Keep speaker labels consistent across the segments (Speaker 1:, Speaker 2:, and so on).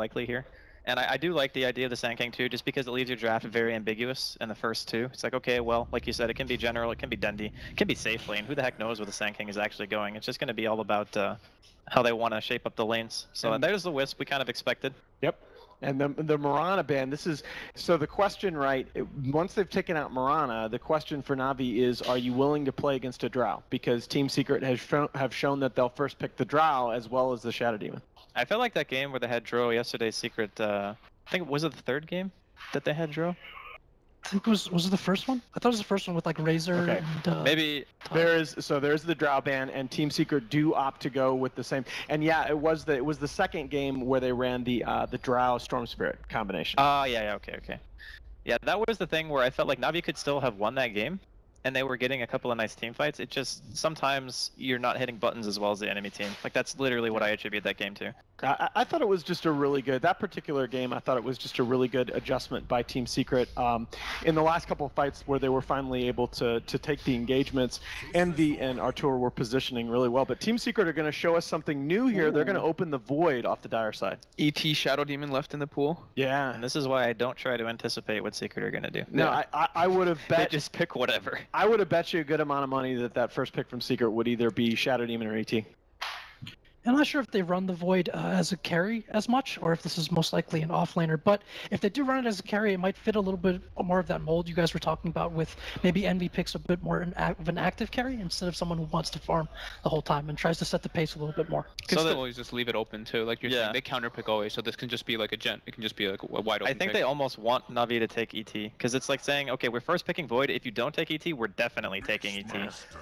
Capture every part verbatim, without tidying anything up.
Speaker 1: likely here. And I, I do like the idea of the Sand King too, just because it leaves your draft very ambiguous in the first two. It's like, okay, well, like you said, it can be general, it can be Dendi, it can be safe lane. Who the heck knows where the Sand King is actually going? It's just going to be all about uh, how they want to shape up the lanes. So
Speaker 2: And
Speaker 1: there's the Wisp we kind of expected.
Speaker 2: Yep. And the the Mirana ban, this is, so the question, right, it, once they've taken out Mirana, the question for Navi is, are you willing to play against a Drow? Because Team Secret has shown, have shown that they'll first pick the Drow as well as the Shadow Demon.
Speaker 1: I felt like that game where they had Drow yesterday, Secret, uh, I think, was it the third game that they had Drow?
Speaker 3: I think it was was it the first one? I thought it was the first one with like Razor.
Speaker 2: Okay.
Speaker 3: And, uh,
Speaker 1: Maybe.
Speaker 2: There is, so there's the Drow ban, and Team Secret do opt to go with the same. And yeah, it was the it was the second game where they ran the uh, the Drow Storm Spirit combination.
Speaker 1: Oh, yeah, yeah, okay, okay. Yeah, that was the thing where I felt like Navi could still have won that game, and they were getting a couple of nice team fights. It just, sometimes you're not hitting buttons as well as the enemy team. Like, that's literally what I attribute that game to.
Speaker 2: I, I thought it was just a really good, that particular game, I thought it was just a really good adjustment by Team Secret. Um, in the last couple of fights where they were finally able to to take the engagements, Envy and Artur were positioning really well. But Team Secret are going to show us something new here. Ooh. They're going to open the Void off the Dire side.
Speaker 4: E T Shadow Demon left in the pool.
Speaker 2: Yeah.
Speaker 1: And this is why I don't try to anticipate what Secret are going to do.
Speaker 2: No, yeah. I, I, I would have bet.
Speaker 1: They just pick whatever.
Speaker 2: I would have bet you a good amount of money that that first pick from Secret would either be Shadow Demon or E T.
Speaker 3: I'm not sure if they run the Void uh, as a carry as much, or if this is most likely an offlaner. But if they do run it as a carry, it might fit a little bit more of that mold you guys were talking about, with maybe Envy picks a bit more of an active carry instead of someone who wants to farm the whole time and tries to set the pace a little bit more.
Speaker 4: You can
Speaker 1: so
Speaker 4: still
Speaker 1: that,
Speaker 4: always just leave it open too. Like you're
Speaker 1: yeah.
Speaker 4: saying, they counter pick always, so this can just be like a gent. It can just be like a wide open.
Speaker 1: I think
Speaker 4: pick.
Speaker 1: they almost want Navi to take E T, because it's like saying, okay, we're first picking Void. If you don't take E T, we're definitely taking E T.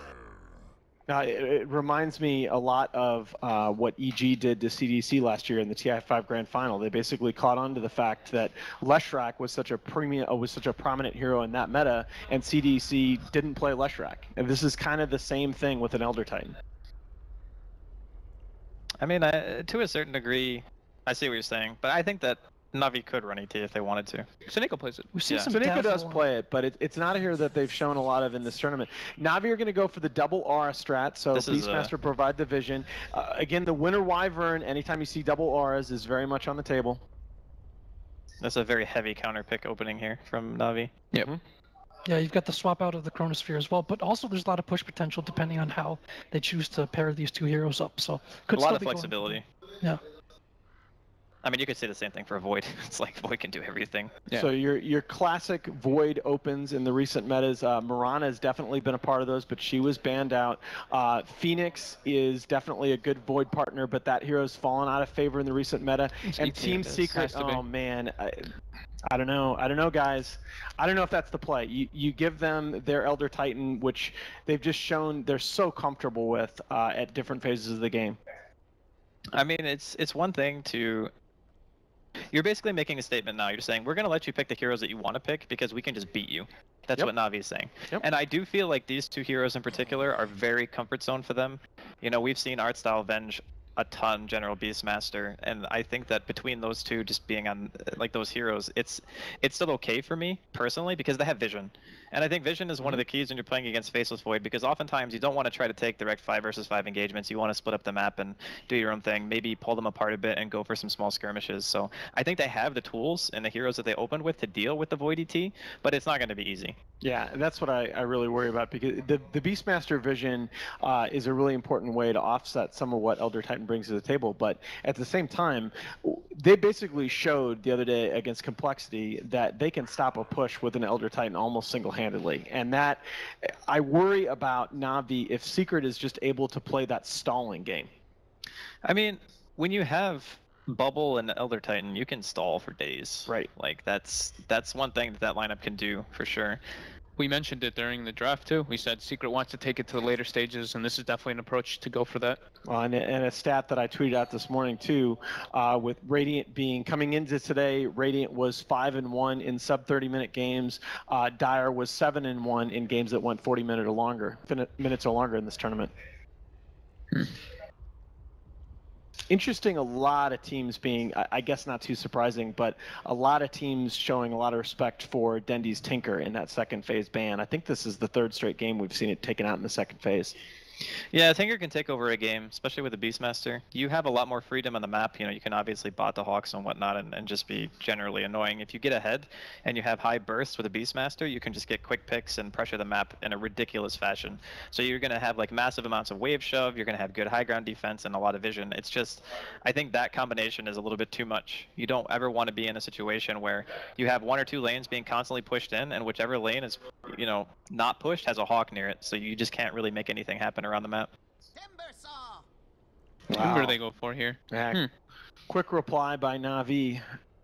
Speaker 2: Uh, it, it reminds me a lot of uh, what E G did to C D C last year in the T I five Grand Final. They basically caught on to the fact that Leshrac was such a premium, uh, was such a prominent hero in that meta, and C D C didn't play Leshrac. And this is kind of the same thing with an Elder Titan.
Speaker 1: I mean, I, to a certain degree, I see what you're saying, but I think that Navi could run E T if they wanted to.
Speaker 4: Seneca plays it.
Speaker 3: We've seen
Speaker 1: Yeah.
Speaker 3: some
Speaker 2: Seneca does
Speaker 3: Dazzle.
Speaker 2: play it, but it, it's not a hero that they've shown a lot of in this tournament. Navi are going to go for the double aura strat, so
Speaker 1: This is,
Speaker 2: Beastmaster
Speaker 1: uh,
Speaker 2: provide the vision. Uh, again, the Winter Wyvern, anytime you see double auras, is very much on the table.
Speaker 1: That's a very heavy counter pick opening here from Navi.
Speaker 4: Yep.
Speaker 2: Mm-hmm.
Speaker 3: Yeah, you've got the swap out of the Chronosphere as well, but also there's a lot of push potential depending on how they choose to pair these two heroes up. So could
Speaker 1: A lot
Speaker 3: still
Speaker 1: of
Speaker 3: be going-
Speaker 1: flexibility.
Speaker 3: Yeah.
Speaker 1: I mean, you could say the same thing for Void. It's like Void can do everything.
Speaker 4: Yeah.
Speaker 2: So your your classic Void opens in the recent metas. Uh, Mirana has definitely been a part of those, but she was banned out. Uh, Phoenix is definitely a good Void partner, but that hero's fallen out of favor in the recent meta.
Speaker 4: It's
Speaker 2: And
Speaker 4: E T,
Speaker 2: Team
Speaker 4: it is.
Speaker 2: Secret,
Speaker 4: Has to be.
Speaker 2: oh man, I, I don't know. I don't know, guys. I don't know if that's the play. You you give them their Elder Titan, which they've just shown they're so comfortable with uh, at different phases of the game.
Speaker 1: I mean, it's it's one thing to... You're basically making a statement now. You're saying, we're going to let you pick the heroes that you want to pick because we can just beat you. That's
Speaker 2: Yep.
Speaker 1: what Navi is saying.
Speaker 2: Yep.
Speaker 1: And I do feel like these two heroes in particular are very comfort zone for them. You know, we've seen Artstyle Venge a ton, General Beastmaster, and I think that between those two just being on uh, like those heroes, it's it's still okay for me personally because they have vision. And I think vision is one of the keys when you're playing against Faceless Void, because oftentimes you don't want to try to take direct five versus five engagements. You want to split up the map and do your own thing, maybe pull them apart a bit and go for some small skirmishes. So I think they have the tools and the heroes that they opened with to deal with the Void E T, but it's not going to be easy.
Speaker 2: Yeah, that's what I, I really worry about, because the, the Beastmaster vision uh, is a really important way to offset some of what Elder Titan brings to the table. But at the same time, they basically showed the other day against Complexity that they can stop a push with an Elder Titan almost single-handedly. And that, I worry about Navi if Secret is just able to play that stalling game.
Speaker 1: I mean, when you have Bubble and Elder Titan, you can stall for days.
Speaker 2: Right.
Speaker 1: Like, that's that's one thing that that lineup can do, for sure.
Speaker 4: We mentioned it during the draft too. We said Secret wants to take it to the later stages, and this is definitely an approach to go for that.
Speaker 2: Well, and, and a stat that I tweeted out this morning too, uh, with Radiant being coming into today, Radiant was five and one in sub thirty minute games. Uh, Dire was seven and one in games that went forty minute or longer, minutes or longer in this tournament.
Speaker 4: Hmm.
Speaker 2: Interesting, a lot of teams being, I guess not too surprising, but a lot of teams showing a lot of respect for Dendi's Tinker in that second phase ban. I think this is the third straight game we've seen it taken out in the second phase.
Speaker 1: Yeah, Tinker can take over a game, especially with the Beastmaster. You have a lot more freedom on the map. You know, you can obviously bot the Hawks and whatnot and, and just be generally annoying. If you get ahead and you have high bursts with a Beastmaster, you can just get quick picks and pressure the map in a ridiculous fashion. So you're going to have like massive amounts of wave shove, you're going to have good high ground defense and a lot of vision. It's just, I think that combination is a little bit too much. You don't ever want to be in a situation where you have one or two lanes being constantly pushed in, and whichever lane is, you know, not pushed has a Hawk near it. So you just can't really make anything happen around the map.
Speaker 4: Wow. Who do they go for here?
Speaker 2: Yeah.
Speaker 4: Hmm.
Speaker 2: Quick reply by Na'Vi.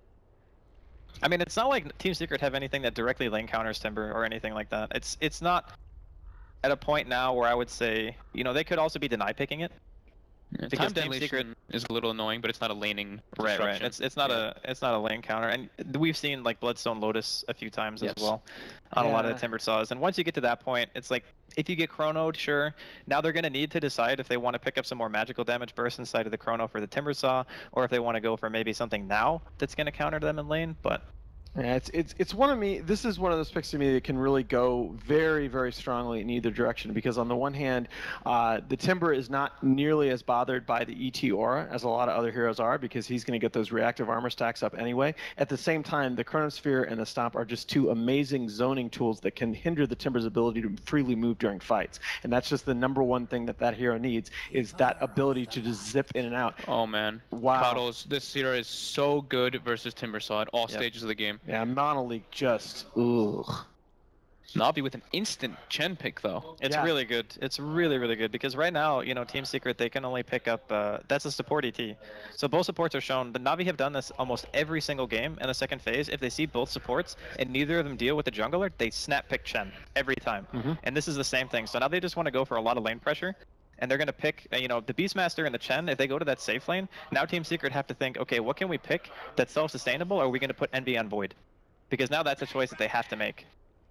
Speaker 1: I mean, it's not like Team Secret have anything that directly lane counters Timber or anything like that. It's it's not at a point now where I would say, you know, they could also be deny picking it.
Speaker 4: Yeah,
Speaker 1: Because
Speaker 4: time
Speaker 1: Team
Speaker 4: dilation
Speaker 1: Secret-
Speaker 4: is a little annoying, but it's not a laning
Speaker 1: Right, right.
Speaker 4: disruption.
Speaker 1: It's it's not
Speaker 4: Yeah.
Speaker 1: a it's not a lane counter, and we've seen like Bloodstone Lotus a few times
Speaker 4: Yes.
Speaker 1: as well on a lot of
Speaker 2: Yeah.
Speaker 1: the Timber saws. And once you get to that point, it's like if you get chronoed, sure. Now they're gonna need to decide if they want to pick up some more magical damage burst inside of the chrono for the Timber saw, or if they want to go for maybe something now that's gonna counter them in lane. But
Speaker 2: Yeah, it's it's it's one of me. This is one of those picks to me that can really go very very strongly in either direction, because on the one hand, uh, the Timber is not nearly as bothered by the E T aura as a lot of other heroes are, because he's going to get those reactive armor stacks up anyway. At the same time, the Chronosphere and the Stomp are just two amazing zoning tools that can hinder the Timber's ability to freely move during fights, and that's just the number one thing that that hero needs, is that ability to just zip in and out.
Speaker 4: Oh man,
Speaker 2: Wow.
Speaker 4: Coddles, this hero is so good versus Timbersaw at all
Speaker 1: Yep.
Speaker 4: stages of the game.
Speaker 2: Yeah, Monoleak just ugh.
Speaker 4: Navi with an instant Chen pick though.
Speaker 1: it's
Speaker 2: Yeah.
Speaker 1: really good. It's really really good because right now, you know, Team Secret they can only pick up. Uh, that's a support E T. So both supports are shown. The Navi have done this almost every single game in the second phase. If they see both supports and neither of them deal with the jungler, they snap pick Chen every time.
Speaker 2: Mhm.
Speaker 1: And this is the same thing. So now they just want to go for a lot of lane pressure. And they're going to pick, uh, you know, the Beastmaster and the Chen. If they go to that safe lane, now Team Secret have to think, okay, what can we pick that's self-sustainable, or are we going to put Envy on Void? Because now that's a choice that they have to make.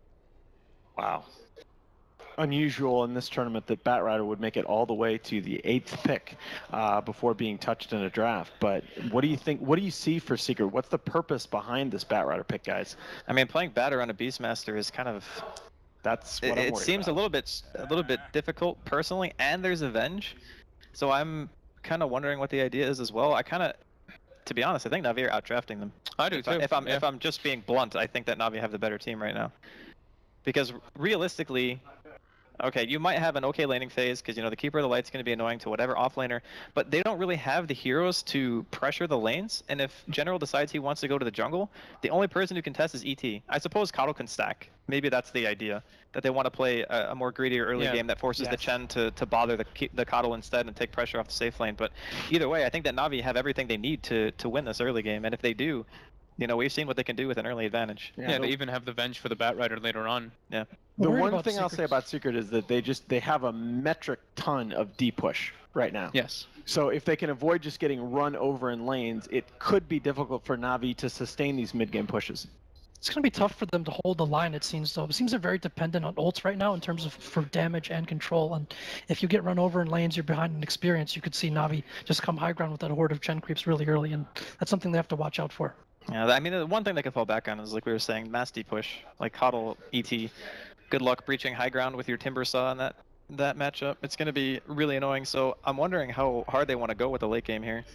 Speaker 2: Wow. Unusual in this tournament that Batrider would make it all the way to the eighth pick uh, before being touched in a draft. But what do you think? What do you see for Secret? What's the purpose behind this Batrider pick, guys?
Speaker 1: I mean, playing Batter on a Beastmaster is kind of
Speaker 2: That's
Speaker 1: it,
Speaker 2: what I'm
Speaker 1: it
Speaker 2: worried
Speaker 1: seems
Speaker 2: about.
Speaker 1: a little bit a little bit difficult personally, and there's Avenge, so I'm kind of wondering what the idea is as well. I kind of, to be honest, I think Navi are outdrafting them.
Speaker 4: I do
Speaker 1: If,
Speaker 4: too.
Speaker 1: I, if I'm
Speaker 4: yeah.
Speaker 1: if I'm just being blunt, I think that Navi have the better team right now, because realistically, okay, you might have an okay laning phase because you know the Keeper of the Light's going to be annoying to whatever offlaner, but they don't really have the heroes to pressure the lanes. And if General decides he wants to go to the jungle, the only person who can test is E T. I suppose Coddle can stack. Maybe that's the idea, that they want to play a, a more greedier early
Speaker 4: Yeah.
Speaker 1: game that forces the
Speaker 2: Yes.
Speaker 1: Chen to, to bother the Ke- the Coddle instead and take pressure off the safe lane. But either way, I think that Navi have everything they need to to win this early game, and if they do, you know, we've seen what they can do with an early advantage.
Speaker 2: Yeah,
Speaker 4: Yeah,
Speaker 2: the-
Speaker 4: they even have the Venge for the Batrider later on.
Speaker 2: The
Speaker 3: Worried
Speaker 2: one
Speaker 3: about
Speaker 2: thing I'll say
Speaker 3: Secrets.
Speaker 2: about Secret is that they just they have a metric ton of D push right now.
Speaker 4: Yes.
Speaker 2: So if they can avoid just getting run over in lanes, it could be difficult for Navi to sustain these mid game pushes.
Speaker 3: It's going to be tough for them to hold the line, it seems, though. It seems they're very dependent on ults right now in terms of for damage and control. And if you get run over in lanes, you're behind in experience, you could see Navi just come high ground with that horde of Chen creeps really early, and that's something they have to watch out for.
Speaker 1: Yeah, I mean, the one thing they can fall back on is, like we were saying, mass push, like Coddle, E T. Good luck breaching high ground with your Timber Saw in that that matchup. It's going to be really annoying. So I'm wondering how hard they want to go with the late game here,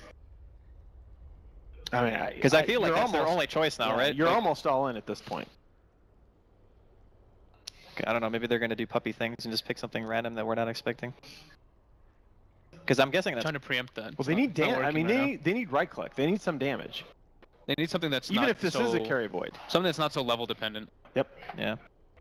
Speaker 2: I mean,
Speaker 1: because I, feel like
Speaker 2: you're
Speaker 1: that's their
Speaker 2: almost-
Speaker 1: only choice now,
Speaker 2: yeah,
Speaker 1: right?
Speaker 2: You're
Speaker 1: Like,
Speaker 2: almost all in at this point.
Speaker 1: I don't know. Maybe they're going to do puppy things and just pick something random that we're not expecting. Because I'm guessing that's
Speaker 4: Trying to preempt that.
Speaker 2: Well,
Speaker 4: It's
Speaker 2: they
Speaker 4: not-
Speaker 2: need
Speaker 4: it's not
Speaker 2: damage. I
Speaker 4: working
Speaker 2: mean,
Speaker 4: right
Speaker 2: they
Speaker 4: now.
Speaker 2: need, they need right click. They need some damage,
Speaker 4: They need something that's
Speaker 2: even
Speaker 4: not
Speaker 2: if this
Speaker 4: so,
Speaker 2: is a carry void.
Speaker 4: something that's not so level dependent.
Speaker 2: Yep.
Speaker 1: yeah.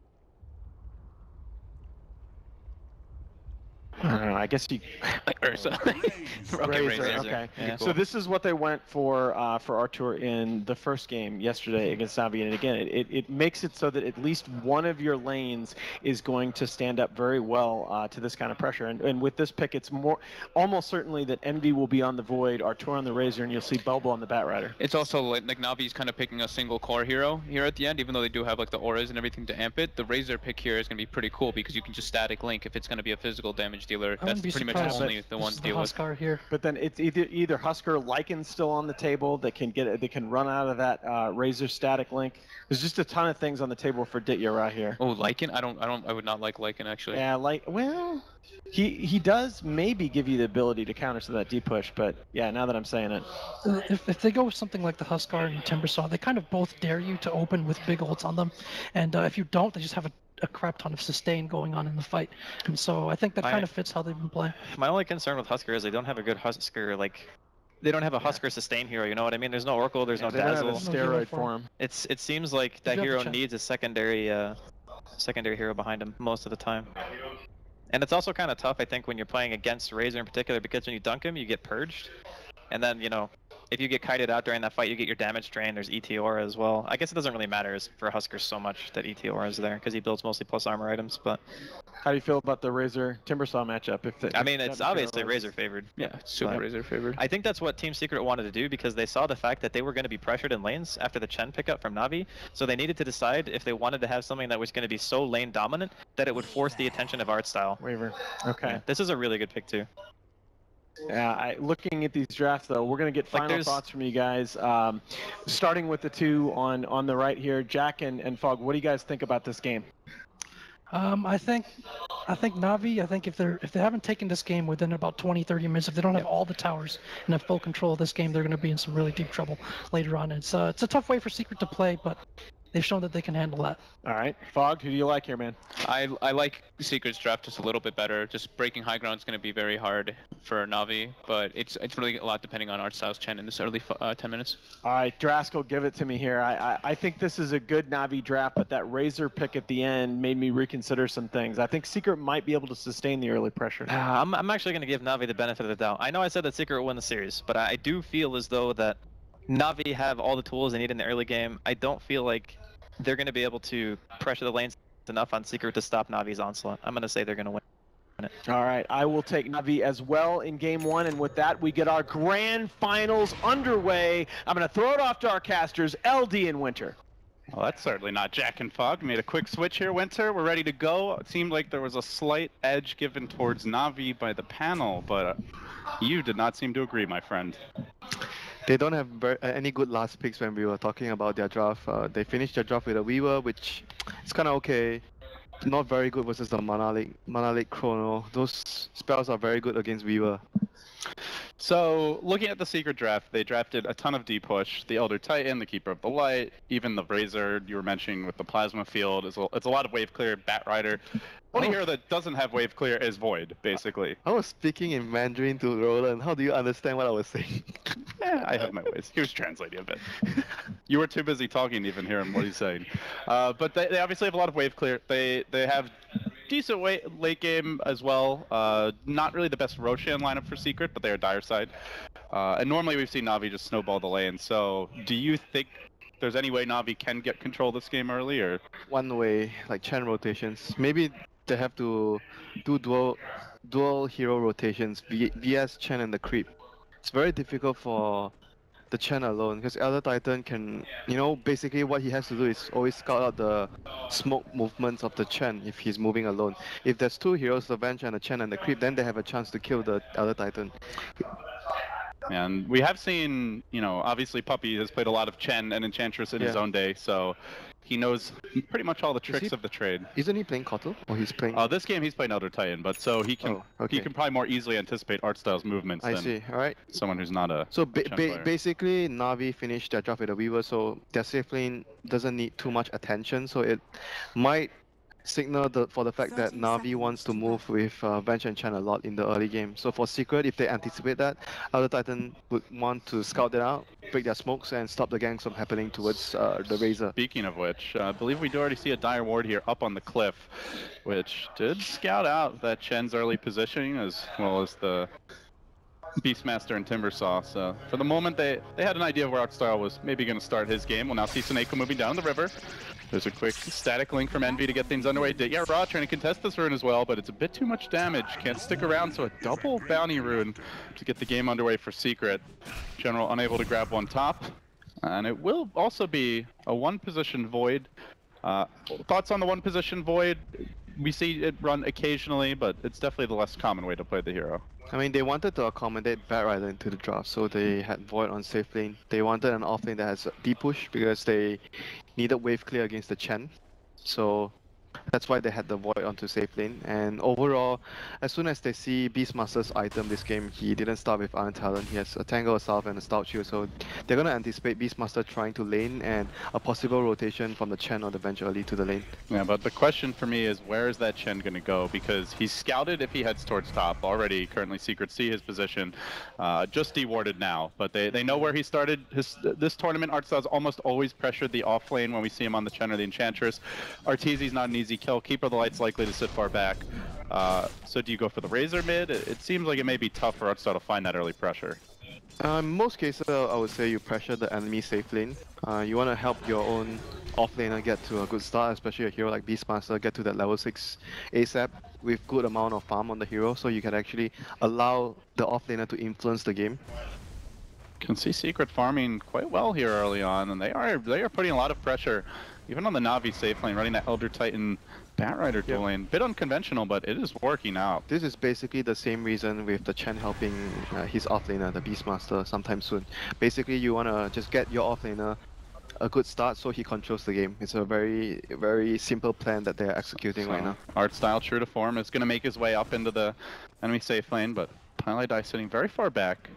Speaker 2: I don't know. I guess you.
Speaker 4: Like Ursa. okay,
Speaker 2: Razor,
Speaker 4: Razor.
Speaker 2: okay.
Speaker 1: Yeah.
Speaker 2: So this is what they went for uh, for Artur in the first game yesterday against Navi, and again, it, it, it makes it so that at least one of your lanes is going to stand up very well uh, to this kind of pressure. And, and with this pick, it's more almost certainly that Envy will be on the Void, Artur on the Razor, and you'll see Belbo on the Batrider.
Speaker 4: It's also like, like Navi's kind of picking a single core hero here at the end, even though they do have like the auras and everything to amp it. The Razor pick here is going to be pretty cool because you can just static link if it's going to be a physical damage dealer.
Speaker 3: I
Speaker 4: That's
Speaker 3: wouldn't be
Speaker 4: pretty much
Speaker 3: surprised.
Speaker 4: only
Speaker 3: if
Speaker 4: the
Speaker 3: this
Speaker 4: one
Speaker 3: is
Speaker 4: deal with.
Speaker 3: Huskar here.
Speaker 2: But then it's either either Husker or Lycan still on the table that can get it. They can run out of that uh, Razor static link. There's just a ton of things on the table for Ditya right here.
Speaker 4: Oh, Lycan? I don't, I don't, I would not like Lycan actually.
Speaker 2: Yeah, like well, he he does maybe give you the ability to counter some of that D push, but yeah, now that I'm saying it,
Speaker 3: Uh, If, if they go with something like the Huskar and Timbersaw, they kind of both dare you to open with big ults on them, and uh, if you don't, they just have a, a crap ton of sustain going on in the fight, and so I think that
Speaker 1: I-
Speaker 3: kind of fits how they've been playing.
Speaker 1: My only concern with Husker is they don't have a good Husker, like, they don't have a Husker sustain hero, you know what I mean? There's no Oracle, there's no
Speaker 2: they don't have a
Speaker 1: Dazzle.
Speaker 3: No hero
Speaker 2: steroid
Speaker 3: for
Speaker 2: for him.
Speaker 1: It's It seems like that
Speaker 3: You have the
Speaker 1: hero
Speaker 3: chance.
Speaker 1: needs a secondary, uh, secondary hero behind him most of the time. And it's also kind of tough, I think, when you're playing against Razor in particular, because when you dunk him, you get purged. And then, you know, if you get kited out during that fight, you get your damage drain. There's E T Aura as well. I guess it doesn't really matter as- for Husker so much that E T Aura is there, because he builds mostly plus armor items. But,
Speaker 2: How do you feel about the Razor Timbersaw matchup? If the,
Speaker 1: I
Speaker 2: if
Speaker 1: mean,
Speaker 2: that
Speaker 1: it's
Speaker 2: material
Speaker 1: obviously
Speaker 2: is-
Speaker 1: Razor favored.
Speaker 4: Yeah, super
Speaker 1: But-
Speaker 4: Razor favored.
Speaker 1: I think that's what Team Secret wanted to do because they saw the fact that they were going to be pressured in lanes after the Chen pickup from Navi, so they needed to decide if they wanted to have something that was going to be so lane dominant that it would force the attention of art style.
Speaker 2: Waiver. Okay.
Speaker 1: Yeah, this is a really good pick too.
Speaker 2: Yeah, I, looking at these drafts though, we're gonna get
Speaker 1: Like,
Speaker 2: final
Speaker 1: there's-
Speaker 2: thoughts from you guys. Um, starting with the two on on the right here, Jack and, and Fog. What do you guys think about this game?
Speaker 3: Um, I think, I think Navi. I think if they're if they haven't taken this game within about twenty, thirty minutes, if they don't have all the towers and have full control of this game, they're going to be in some really deep trouble later on. It's uh, it's a tough way for Secret to play, but they've shown that they can handle that.
Speaker 2: All right, Fog. Who do you like here, man?
Speaker 4: I I like Secret's draft just a little bit better. Just breaking high ground is going to be very hard for Navi, but it's it's really a lot depending on Art Styles Chen in this early f- uh, ten minutes.
Speaker 2: All right, Draskell, give it to me here. I, I I think this is a good Navi draft, but that Razor pick at the end made me reconsider some things. I think Secret might be able to sustain the early pressure.
Speaker 1: Ah, I'm, I'm actually going to give Navi the benefit of the doubt. I know I said that Secret will win the series, but I do feel as though that Navi have all the tools they need in the early game. I don't feel like they're going to be able to pressure the lanes enough on Secret to stop Navi's onslaught. I'm going to say they're going to win it.
Speaker 2: All right, I will take Navi as well in game one, and with that, we get our grand finals underway. I'm going to throw it off to our casters, L D and Winter.
Speaker 5: Well, that's certainly not Jack and Fog. Made a quick switch here, Winter. We're ready to go. It seemed like there was a slight edge given towards Navi by the panel, but uh, you did not seem to agree, my friend.
Speaker 6: They don't have ver- uh, any good last picks when we were talking about their draft. Uh, they finished their draft with a Weaver, which is kind of okay. Not very good versus the Monolith, Monolith Chrono. Those spells are very good against Weaver.
Speaker 5: So, looking at the Secret draft, they drafted a ton of D-Push, the Elder Titan, the Keeper of the Light, even the Razor you were mentioning with the Plasma Field. It's a, it's a lot of Wave Clear, Bat Rider. Only
Speaker 6: Oh.
Speaker 5: hero that doesn't have Wave Clear is Void, basically.
Speaker 6: I was speaking in Mandarin to Roland. How do you understand what I was saying?
Speaker 5: Yeah, I have my ways. He was translating a bit. You were too busy talking to even hear him what he's saying. Uh, but they, they obviously have a lot of Wave Clear. They they have decent way, late game as well. Uh, not really the best Roshan lineup for Secret, but they are dire side. Uh, and normally we've seen Navi just snowball the lane. So do you think there's any way Navi can get control of this game early, or?
Speaker 6: One way, like Chen rotations. Maybe they have to do dual, dual hero rotations, v- vs Chen and the Creep. It's very difficult for the Chen alone, because Elder Titan can, you know, basically what he has to do is always scout out the smoke movements of the Chen if he's moving alone. If there's two heroes, the Venge and the Chen and the Creep, then they have a chance to kill the Elder Titan.
Speaker 5: And we have seen, you know, obviously Puppy has played a lot of Chen and Enchantress in his
Speaker 6: Yeah.
Speaker 5: own day, so he knows pretty much all the tricks
Speaker 6: he-
Speaker 5: of the trade.
Speaker 6: Isn't he playing Kotal? Or he's playing...
Speaker 5: Uh, this game he's playing Elder Titan, but so he can
Speaker 6: Oh, okay.
Speaker 5: he can probably more easily anticipate art style's movements
Speaker 6: I
Speaker 5: than
Speaker 6: see, alright.
Speaker 5: someone who's not a
Speaker 6: So ba-
Speaker 5: Chen
Speaker 6: ba-
Speaker 5: player.
Speaker 6: basically, Navi finished their draft with a Weaver, so their safe lane doesn't need too much attention. So it might signal the, for the fact that Navi wants to move with uh, Venge and Chen a lot in the early game. So for Secret, if they anticipate that, Elder Titan would want to scout that out, break their smokes, and stop the ganks from happening towards uh, the Razor.
Speaker 5: Speaking of which, uh, I believe we do already see a Dire Ward here up on the cliff, which did scout out that Chen's early positioning as well as the Beastmaster and Timbersaw. So for the moment, they, they had an idea of where Artstyle was maybe going to start his game. We'll now see Suneko moving down the river. There's a quick static link from Envy to get things underway. Yeah, Ra trying to contest this rune as well, but it's a bit too much damage. Can't stick around, so a double bounty rune to get the game underway for Secret. General unable to grab one top. And it will also be a one position void. Uh, thoughts on the one position void? we see it run occasionally, but it's definitely the less common way to play the hero.
Speaker 6: I mean, they wanted to accommodate Batrider into the draft, so they had Void on safe lane. They wanted an off lane that has deep push because they needed wave clear against the Chen. So that's why they had the Void onto safe lane. And overall, as soon as they see Beastmaster's item this game, he didn't start with Iron Talon. He has a Tangle Assault and a Stout Shield, so they're gonna anticipate Beastmaster trying to lane and a possible rotation from the Chen or the Venge early to the lane.
Speaker 5: Yeah, but the question for me is, where is that Chen going to go? Because he's scouted if he heads towards top. Already, currently, Secret see his position. Uh, just dewarded now, but they, they know where he started. His This tournament, Artstyle's almost always pressured the off lane when we see him on the Chen or the Enchantress. Arteezy's not an easy kill. Keeper of the Light's likely to sit far back. Uh, so do you go for the Razor mid? It, it seems like it may be tough for Artstyle to find that early pressure.
Speaker 6: Uh, in most cases, I would say you pressure the enemy safe lane. Uh, you want to help your own offlaner get to a good start, especially a hero like Beastmaster, get to that level six ASAP with good amount of farm on the hero, so you can actually allow the offlaner to influence the game.
Speaker 5: Can see Secret farming quite well here early on, and they are they are putting a lot of pressure, even on the Na'Vi safe lane, running that Elder Titan Batrider dual lane. Bit unconventional, but it is working out.
Speaker 6: This is basically the same reason with the Chen helping uh, his offlaner, the Beastmaster, sometime soon. Basically, you want to just get your offlaner a good start so he controls the game. It's a very, very simple plan that they're executing
Speaker 5: So,
Speaker 6: right now.
Speaker 5: Artstyle, true to form, is going to make his way up into the enemy safe lane, but Pieliedie sitting very far back.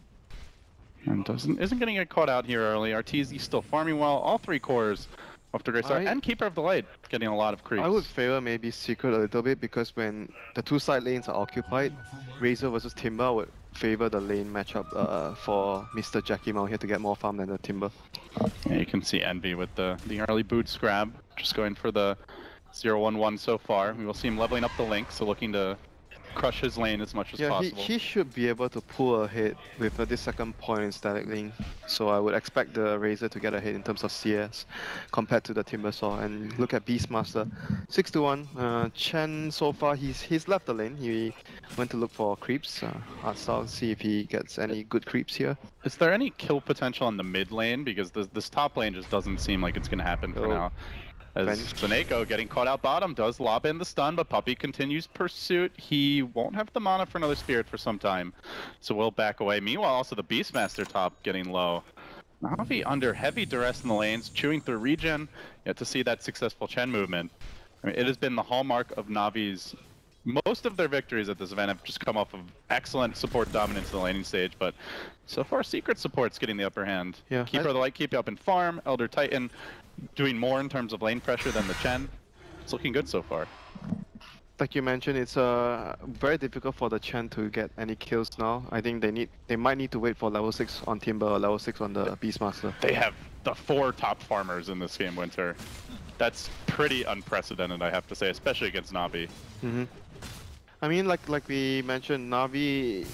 Speaker 5: And doesn't, isn't going to get caught out here early. Arteezy still farming well. All three cores off to a great start.
Speaker 6: I-
Speaker 5: And Keeper of the Light getting a lot of creeps.
Speaker 6: I would favor maybe Secret a little bit because when the two side lanes are occupied, Razor versus Timber would favor the lane matchup uh, for Mister Jackie Mao here to get more farm than the Timber.
Speaker 5: Yeah, you can see Envy with the, the early boots grab. Just going for the zero one one so far. We will see him leveling up the Link, so looking to crush his lane as much as
Speaker 6: Yeah, he,
Speaker 5: possible.
Speaker 6: he should be able to pull ahead with uh, this second point in static link. So I would expect the Razor to get ahead in terms of C S compared to the Timbersaw. And look at Beastmaster, six to one. Uh, Chen so far he's he's left the lane. He went to look for creeps. Uh, Artstyle, see if he gets any good creeps here.
Speaker 5: Is there any kill potential in the mid lane? Because this, this top lane just doesn't seem like it's going to happen for
Speaker 6: Oh.
Speaker 5: now. As
Speaker 6: Venge.
Speaker 5: Seneko getting caught out bottom does lob in the stun, but Puppey continues pursuit. He won't have the mana for another Spirit for some time, so we'll back away. Meanwhile, also the Beastmaster top getting low. Na'Vi under heavy duress in the lanes, chewing through regen, yet to see that successful Chen movement. I mean, it has been the hallmark of Na'Vi's. Most of their victories at this event have just come off of excellent support dominance in the laning stage, but so far Secret support's getting the upper hand.
Speaker 6: Yeah,
Speaker 5: Keeper
Speaker 6: I-
Speaker 5: of the Light keep you up in farm, Elder Titan doing more in terms of lane pressure than the Chen. It's looking good so far.
Speaker 6: Like you mentioned, it's uh, very difficult for the Chen to get any kills now. I think they need they might need to wait for level six on Timber or level six on the Beastmaster.
Speaker 5: They have the four top farmers in this game, Winter. That's pretty unprecedented, I have to say, especially against Na'Vi.
Speaker 6: Mm-hmm. I mean, like like we mentioned, Na'Vi,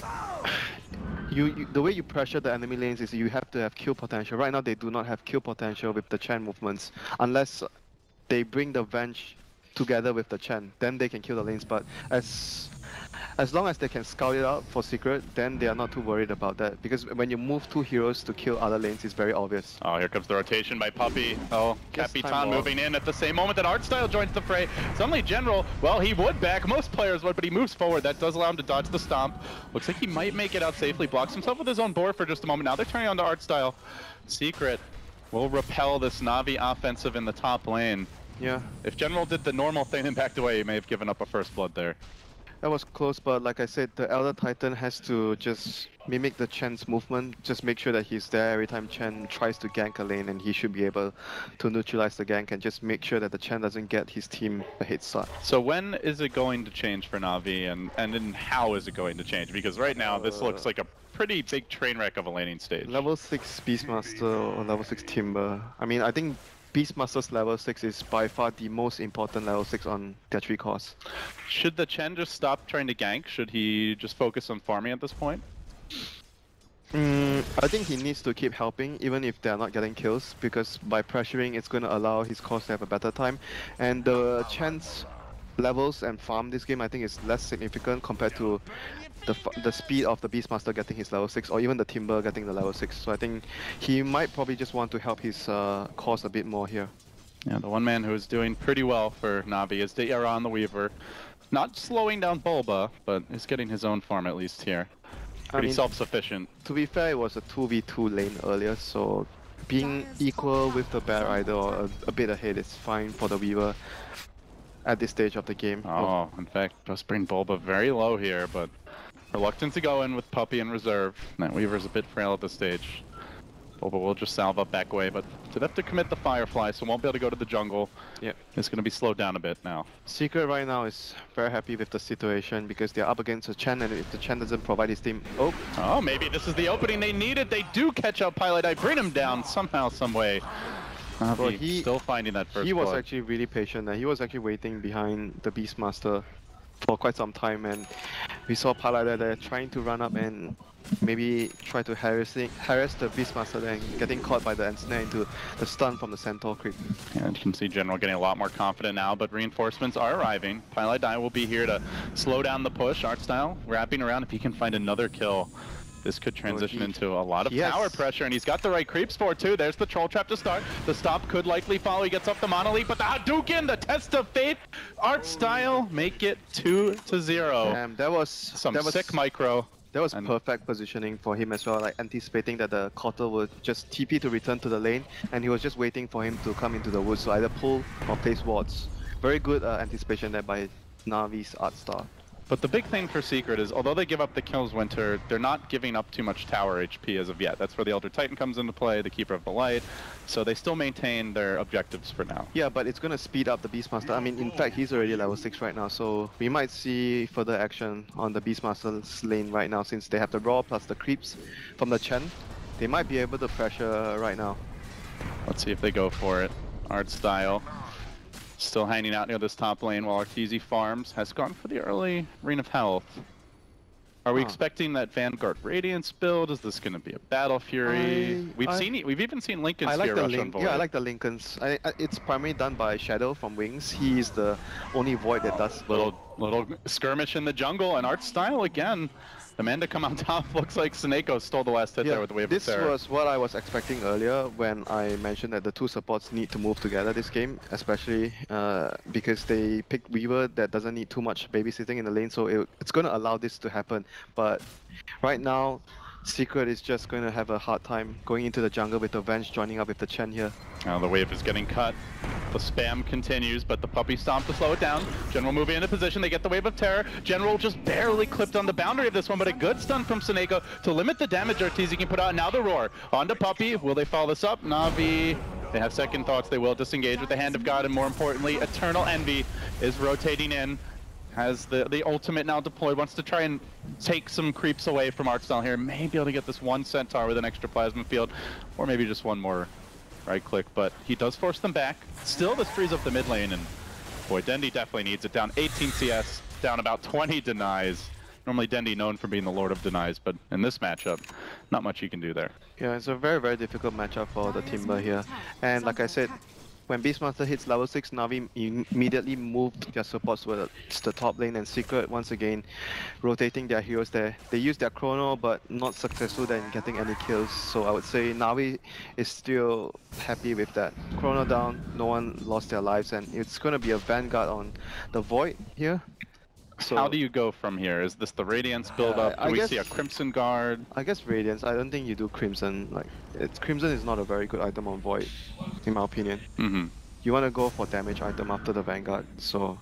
Speaker 6: you, you the way you pressure the enemy lanes is you have to have kill potential. Right now, they do not have kill potential with the Chen movements, unless they bring the Venge together with the Chen. Then they can kill the lanes. But as as long as they can scout it out for Secret, then they are not too worried about that. Because when you move two heroes to kill other lanes, it's very obvious.
Speaker 5: Oh, here comes the rotation by Puppey. Oh,
Speaker 6: Just
Speaker 5: Capitan
Speaker 6: time
Speaker 5: moving in at the same moment that Artstyle joins the fray. Suddenly General, well, he would back. Most players would, but he moves forward. That does allow him to dodge the stomp. Looks like he might make it out safely. Blocks himself with his own board for just a moment. Now they're turning on to Artstyle. Secret will repel this Na'Vi offensive in the top lane.
Speaker 6: Yeah.
Speaker 5: If General did the normal thing and backed away, he may have given up a first blood there.
Speaker 6: That was close, but like I said, the Elder Titan has to just mimic the Chen's movement, just make sure that he's there every time Chen tries to gank a lane, and he should be able to neutralize the gank and just make sure that the Chen doesn't get his team a head start.
Speaker 5: So when is it going to change for Na'Vi, and, and then how is it going to change? Because right now, this looks like a pretty big train wreck of a laning stage.
Speaker 6: Level six Beastmaster or level six Timber. I mean, I think Beastmaster's level six is by far the most important level six on their three cores.
Speaker 5: Should the Chen just stop trying to gank? Should he just focus on farming at this point?
Speaker 6: Mm, I think he needs to keep helping even if they're not getting kills, because by pressuring it's going to allow his cores to have a better time. And the Chen's levels and farm this game I think is less significant compared to the f the speed of the Beastmaster getting his level six or even the Timber getting the level six. So I think he might probably just want to help his uh, cause a bit more here.
Speaker 5: Yeah, the one man who is doing pretty well for Na'Vi is Dara on the Weaver. Not slowing down Bulba, but is getting his own farm at least here. Pretty
Speaker 6: I mean,
Speaker 5: self-sufficient.
Speaker 6: To be fair, it was a two v two lane earlier, so being equal with the Bear Rider or a, a bit ahead is fine for the Weaver at this stage of the game.
Speaker 5: Oh, in fact, just bring Bulba very low here, but reluctant to go in with Puppey in reserve. That Weaver's a bit frail at this stage. Bulba will just salve up back away, but they have to commit the Firefly, so won't be able to go to the jungle.
Speaker 6: Yep.
Speaker 5: It's going to be slowed down a bit now.
Speaker 6: Secret right now is very happy with the situation because they're up against a Chen, and if the Chen doesn't provide his team... Oh!
Speaker 5: Oh, maybe this is the opening they needed. They do catch up Pilot Eye, bring him down somehow, some way. Uh,
Speaker 6: Well,
Speaker 5: he
Speaker 6: he-
Speaker 5: still finding that first
Speaker 6: He was
Speaker 5: blood.
Speaker 6: actually really patient, and he was actually waiting behind the Beastmaster for quite some time, and we saw Palada there trying to run up and maybe try to harassing, harass the Beastmaster there and getting caught by the ensnare into the stun from the Centaur creep.
Speaker 5: Yeah, you can see General getting a lot more confident now, but reinforcements are arriving. Pilot Die will be here to slow down the push. Artstyle wrapping around. If he can find another kill, this could transition
Speaker 6: he-
Speaker 5: into a lot of
Speaker 6: he has-
Speaker 5: power pressure, and he's got the right creeps for it too. There's the Troll Trap to start. The stop could likely follow. He gets up the Monolith, but the Hadouken, the test of fate. Artstyle make it two to zero.
Speaker 6: Um, that was
Speaker 5: Some
Speaker 6: that was
Speaker 5: sick micro.
Speaker 6: That was
Speaker 5: And-
Speaker 6: perfect positioning for him as well, like anticipating that the Kotal would just T P to return to the lane, and he was just waiting for him to come into the woods, so either pull or place wards. Very good uh, anticipation there by Na'Vi's Artstar.
Speaker 5: But the big thing for Secret is, although they give up the kills Winter, they're not giving up too much tower H P as of yet. That's where the Elder Titan comes into play, the Keeper of the Light, so they still maintain their objectives for now.
Speaker 6: Yeah, but it's gonna speed up the Beastmaster. I mean, in fact, he's already level six right now, so we might see further action on the Beastmaster's lane right now since they have the Raw plus the creeps from the Chen. They might be able to pressure right now.
Speaker 5: Let's see if they go for it. Art Style still hanging out near this top lane while Arteezy farms. Has gone for the early Ring of Health. Are we
Speaker 6: Huh.
Speaker 5: expecting that Vanguard Radiance build? Is this going to be a Battle Fury?
Speaker 6: I-
Speaker 5: we've
Speaker 6: I-
Speaker 5: seen it. We've even seen Lincoln's
Speaker 6: I like
Speaker 5: here
Speaker 6: the
Speaker 5: rush on
Speaker 6: link.
Speaker 5: Void.
Speaker 6: Yeah, I like the Lincolns. I, I, it's primarily done by Shadow from Wings. He's the only Void that does
Speaker 5: little little skirmish in the jungle, and Art Style again. The man to come on top looks like Seneko stole the last hit
Speaker 6: Yeah,
Speaker 5: there with the Wave
Speaker 6: this
Speaker 5: of Terror.
Speaker 6: was what I was expecting earlier when I mentioned that the two supports need to move together this game, especially uh, because they picked Weaver that doesn't need too much babysitting in the lane, so it, it's going to allow this to happen. But right now, Secret is just going to have a hard time going into the jungle with the Venge joining up with the Chen here.
Speaker 5: Now the wave is getting cut. The spam continues, but the Puppey stomp to slow it down. General moving into position, they get the Wave of Terror. General just barely clipped on the boundary of this one, but a good stun from Seneko to limit the damage Arteezy can put out. Now the Roar. Onto Puppey, will they follow this up? Na'Vi, they have second thoughts, they will disengage with the Hand of God, and more importantly, Eternal Envy is rotating in. Has the, the ultimate now deployed, wants to try and take some creeps away from Artstyle here. May be able to get this one Centaur with an extra Plasma Field, or maybe just one more right click, but he does force them back. Still, this frees up the mid lane, and boy, Dendi definitely needs it. Down eighteen C S, down about twenty denies. Normally Dendi known for being the Lord of Denies, but in this matchup, not much you can do there.
Speaker 6: Yeah, it's a very, very difficult matchup for the Timber here. And like I said, when Beastmaster hits level six, Na'Vi im- immediately moved their supports towards the top lane, and Secret once again rotating their heroes there. They used their Chrono, but not successful in getting any kills, so I would say Na'Vi is still happy with that. Chrono down, no one lost their lives, and it's going to be a Vanguard on the Void here. So
Speaker 5: How do you go from here? Is this the Radiance build up?
Speaker 6: Uh,
Speaker 5: Do
Speaker 6: I
Speaker 5: we
Speaker 6: guess-
Speaker 5: see a Crimson Guard?
Speaker 6: I guess Radiance, I don't think you do Crimson. Like, it's, Crimson is not a very good item on Void, in my opinion.
Speaker 5: Mm-hmm.
Speaker 6: You want to go for damage item after the Vanguard, so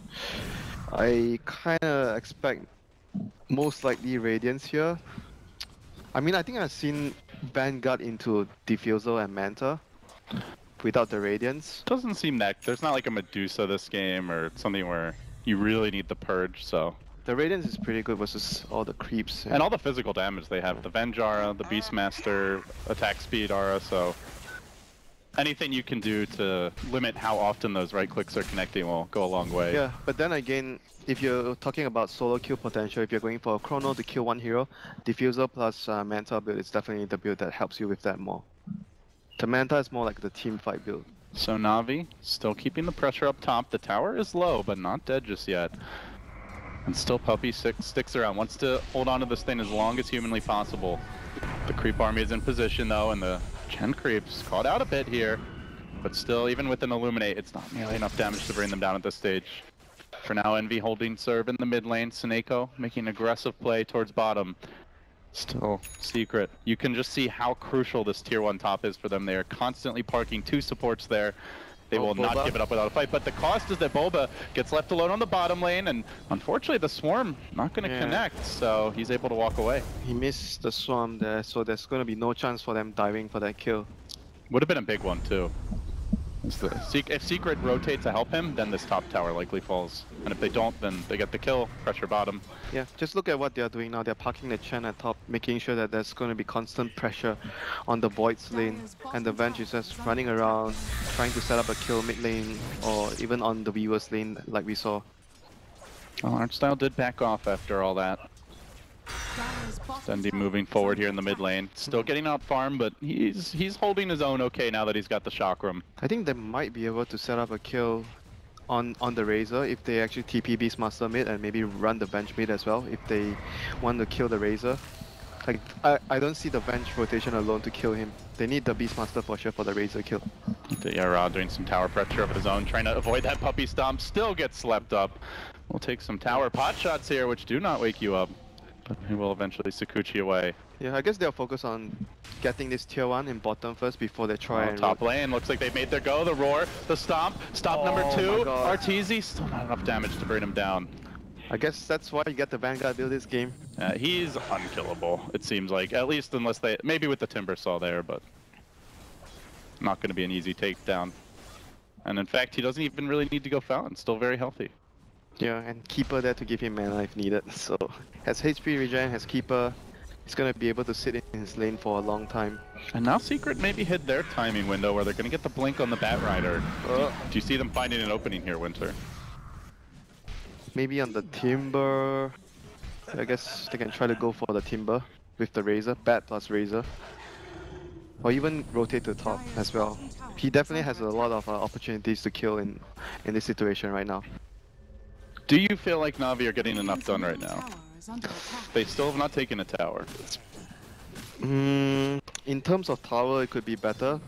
Speaker 6: I kind of expect most likely Radiance here. I mean, I think I've seen Vanguard into Diffusal and Manta without the Radiance.
Speaker 5: Doesn't seem that there's not like a Medusa this game or something where you really need the purge, so.
Speaker 6: The Radiance is pretty good versus all the creeps.
Speaker 5: And all the physical damage they have, the Venge Aura, the Beastmaster, attack speed Aura, so anything you can do to limit how often those right clicks are connecting will go a long way.
Speaker 6: Yeah, but then again, if you're talking about solo kill potential, if you're going for a Chrono to kill one hero, Diffuser plus uh, Manta build is definitely the build that helps you with that more. The Manta is more like the team fight build.
Speaker 5: So Na'Vi still keeping the pressure up top. The tower is low, but not dead just yet. And still Puppey stick, sticks around, wants to hold on to this thing as long as humanly possible. The creep army is in position though, and the Chen creeps caught out a bit here. but still, even with an Illuminate, it's not nearly enough damage to bring them down at this stage. For now, Envy holding serve in the mid lane. Seneko making aggressive play towards bottom. Still, Secret. You can just see how crucial this tier one top is for them. They are constantly parking two supports there. They
Speaker 6: Oh,
Speaker 5: will not
Speaker 6: Boba.
Speaker 5: give it up without a fight, but the cost is that Boba gets left alone on the bottom lane, and unfortunately the Swarm not going to
Speaker 6: Yeah.
Speaker 5: connect, so he's able to walk away.
Speaker 6: He missed the swarm there, so there's gonna be no chance for them diving for that kill.
Speaker 5: Would have been a big one too. It's the, Sec- if Secret rotate to help him, then this top tower likely falls. And if they don't, then they get the kill, pressure bottom.
Speaker 6: Yeah, just look at what they're doing now. They're parking the Chen at top, making sure that there's going to be constant pressure on the Void's lane. And the Venge is just running around, trying to set up a kill mid lane, or even on the Weaver's lane, like we saw.
Speaker 5: Well, Artstyle did back off after all that. Dendi moving forward here in the mid lane. Still getting out farm, but he's he's holding his own okay now that he's got the Chakram.
Speaker 6: I think they might be able to set up a kill on on the Razor if they actually T P Beastmaster mid and maybe run the Venge mid as well if they want to kill the Razor. Like, I, I don't see the Venge rotation alone to kill him. They need the Beastmaster for sure for the Razor kill.
Speaker 5: Yara doing some tower pressure of his own, trying to avoid that puppy stomp. Still gets slept up. We'll take some tower pot shots here, which do not wake you up. But he will eventually Sakuchi away.
Speaker 6: Yeah, I guess they'll focus on getting this tier one in bottom first before they try
Speaker 5: Oh,
Speaker 6: and
Speaker 5: top
Speaker 6: ro-
Speaker 5: lane, looks like they've made their go. The roar, the stomp, stop number
Speaker 6: Oh
Speaker 5: two.
Speaker 6: my God.
Speaker 5: Arteezy, still not enough damage to bring him down.
Speaker 6: I guess that's why you get the Vanguard build this game.
Speaker 5: Uh, he's unkillable, it seems like. At least unless they, maybe with the Timber Saw there, but not going to be an easy takedown. And in fact, he doesn't even really need to go Fountain, still very healthy.
Speaker 6: Yeah, and Keeper there to give him mana if needed. So, has H P regen, has Keeper. He's gonna be able to sit in his lane for a long time.
Speaker 5: And now Secret maybe hit their timing window where they're going to get the blink on the Bat Rider.
Speaker 6: Uh,
Speaker 5: Do you see them finding an opening here, Winter?
Speaker 6: maybe on the Timber. I guess they can try to go for the Timber with the Razor, Bat plus Razor. Or even rotate to top as well. He definitely has a lot of uh, opportunities to kill in, in this situation right now.
Speaker 5: Do you feel like Na'Vi are getting enough done right now? They still have not taken a tower.
Speaker 6: Mm, in terms of tower, it could be better.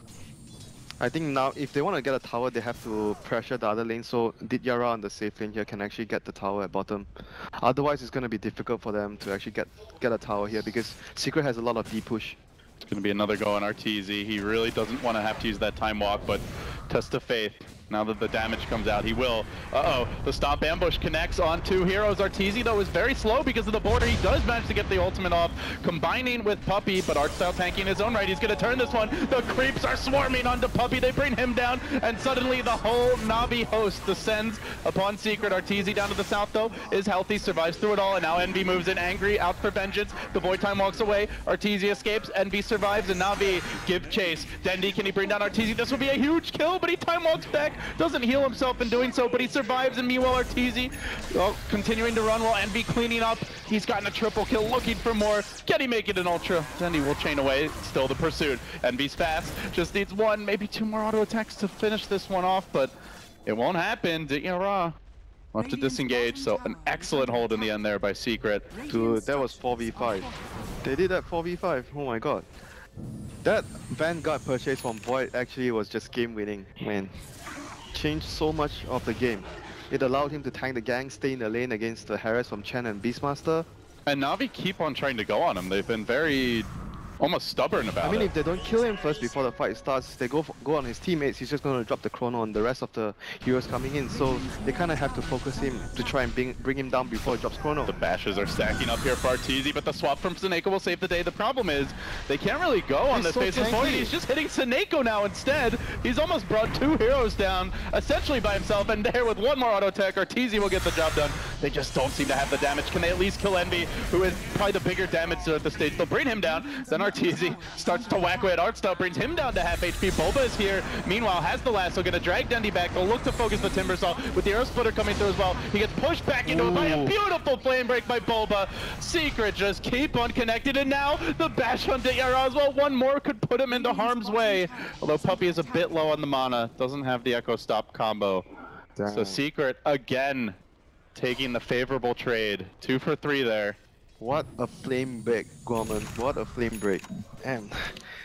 Speaker 6: I think now, if they want to get a tower, they have to pressure the other lane, so Didyara on the safe lane here can actually get the tower at bottom. Otherwise, it's going to be difficult for them to actually get, get a tower here, because Secret has a lot of D-push.
Speaker 5: It's going to be another go on Arteezy. He really doesn't want to have to use that time walk, but test of faith. Now that the damage comes out, he will. Uh-oh, the Stomp Ambush connects on two heroes. Arteezy, though, is very slow because of the border. He does manage to get the ultimate off, combining with Puppey, but Artstyle tanking his own right. He's going to turn this one. The creeps are swarming onto Puppey. They bring him down, and suddenly the whole Na'Vi host descends upon Secret. Arteezy down to the south, though, is healthy, survives through it all, and now Envy moves in angry, out for vengeance. The Void Time walks away. Arteezy escapes. Envy survives, and Na'Vi give chase. Dendi, can he bring down Arteezy? This will be a huge kill, but he time walks back. Doesn't heal himself in doing so, but he survives, and meanwhile Arteezy, well, continuing to run while Envy cleaning up. He's gotten a triple kill, looking for more. Can he make it an ultra? Dendi will chain away. Still the pursuit. Envy's fast. Just needs one, maybe two more auto attacks to finish this one off, but it won't happen. Dityara will have to disengage, so an excellent hold in the end there by Secret.
Speaker 6: Dude, that was four v five. They did that four v five, oh my god. That Vanguard purchase from Void actually was just game winning, man. Changed so much of the game. It allowed him to tank the gang, stay in the lane against the harass from Chen and Beastmaster.
Speaker 5: And Na'Vi keep on trying to go on him. They've been very, almost stubborn about
Speaker 6: I mean,
Speaker 5: it.
Speaker 6: if they don't kill him first before the fight starts, they go for, go on his teammates, he's just going to drop the chrono on the rest of the heroes coming in. So they kind of have to focus him to try and bring, bring him down before he drops chrono.
Speaker 5: The bashes are stacking up here for Arteezy, but the swap from Seneko will save the day. The problem is, they can't really go on
Speaker 6: He's
Speaker 5: this
Speaker 6: so
Speaker 5: Faceless
Speaker 6: tanky.
Speaker 5: Void. He's just hitting Seneko now instead. He's almost brought two heroes down, essentially by himself, and there with one more auto attack, Arteezy will get the job done. They just don't seem to have the damage. Can they at least kill Envy, who is probably the bigger damage at the stage? They'll bring him down, then Arteezy starts to whack away at Artstyle, brings him down to half H P. Boba is here, meanwhile has the lasso, gonna drag Dendi back. They'll look to focus the Timber Saw with the Arrow Splitter coming through as well. He gets pushed back into it by a
Speaker 6: Ooh.
Speaker 5: beautiful flame break by Boba. Secret just keep on connected, and now the bash on Dityara as well. One more could put him into harm's way. Although Puppey is a bit low on the mana, doesn't have the Echo Stop combo. So
Speaker 6: Damn.
Speaker 5: Secret again taking the favorable trade. Two for three there.
Speaker 6: What a flame break, Gorman. What a flame break. Damn.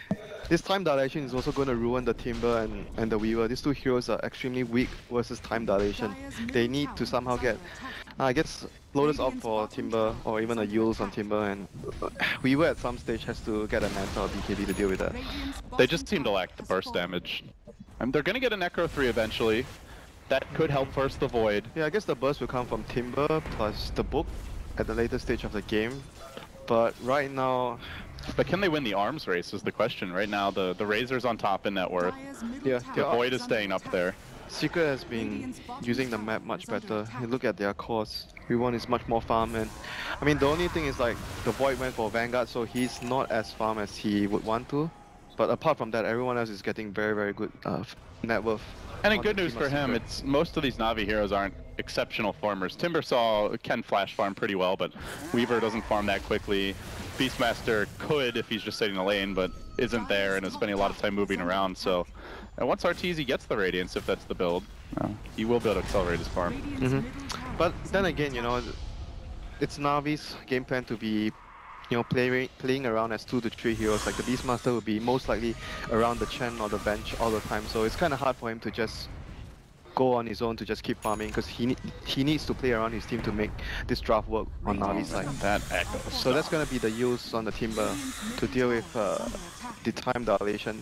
Speaker 6: This time dilation is also going to ruin the Timber and, and the Weaver. These two heroes are extremely weak versus time dilation. They need to somehow get, uh, I guess, Lotus up for Timber or even a Yules on Timber, and Weaver at some stage has to get a Manta or B K B to deal with that.
Speaker 5: They just seem to lack the burst damage. And they're gonna get a Necro three eventually. That could help force the Void.
Speaker 6: Yeah, I guess the burst will come from Timber plus the Book at the later stage of the game. But right now,
Speaker 5: But can they win the arms race is the question. Right now, the, the Razor's on top in net worth.
Speaker 6: yeah,
Speaker 5: The
Speaker 6: the
Speaker 5: Void is staying up there.
Speaker 6: Secret has been using the map much better. You look at their cores. Everyone is much more farm, and I mean the only thing is like the Void went for Vanguard, so he's not as farm as he would want to. But apart from that, everyone else is getting very very good uh, net worth.
Speaker 5: And in
Speaker 6: on
Speaker 5: good
Speaker 6: the
Speaker 5: news
Speaker 6: team
Speaker 5: for
Speaker 6: of
Speaker 5: him,
Speaker 6: Secret.
Speaker 5: it's most of these Na'Vi heroes aren't exceptional farmers. Timbersaw can flash farm pretty well, but Weaver doesn't farm that quickly. Beastmaster could if he's just sitting in the lane, but isn't there and is spending a lot of time moving around. So, and once Arteezy gets the Radiance, if that's the build, uh, he will be able to accelerate his farm.
Speaker 6: Mm-hmm. But then again, you know, it's Navi's game plan to be, you know, playing playing around as two to three heroes. Like the Beastmaster would be most likely around the Chen or the bench all the time. So it's kind of hard for him to just go on his own to just keep farming, because he ne he needs to play around his team to make this draft work on Navi's side.
Speaker 5: That echo.
Speaker 6: So that's gonna be the use on the Timber to deal with uh, the time dilation.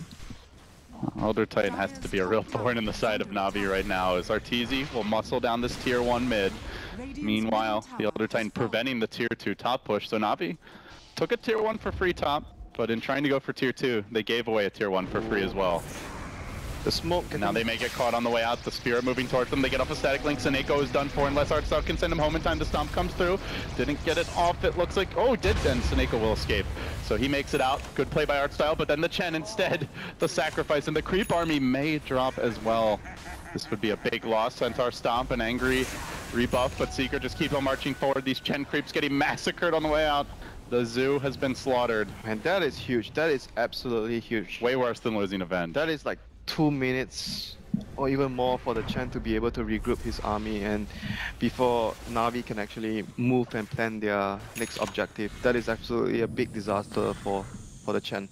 Speaker 5: Elder Titan has to be a real thorn in the side of Na'Vi right now, as Arteezy will muscle down this tier one mid. Meanwhile, the Elder Titan preventing the tier two top push. So Na'Vi took a tier one for free top, but in trying to go for tier two, they gave away a tier one for free as well.
Speaker 6: The smoke.
Speaker 5: And now they may get caught on the way out. The Spirit moving towards them. They get off a static link. Seneko is done for unless Artstyle can send him home in time. The Stomp comes through. Didn't get it off. It looks like, oh, did then. Seneko will escape. So he makes it out. Good play by Artstyle, but then the Chen instead, the sacrifice. And the Creep Army may drop as well. This would be a big loss. Centaur Stomp and Angry rebuff, but Seeker just keep on marching forward. These Chen creeps getting massacred on the way out. The zoo has been slaughtered.
Speaker 6: And that is huge. That is absolutely huge.
Speaker 5: Way worse than losing a Venge.
Speaker 6: That is like two minutes or even more for the Chen to be able to regroup his army, and before Na'Vi can actually move and plan their next objective. That is absolutely a big disaster for, for the Chen.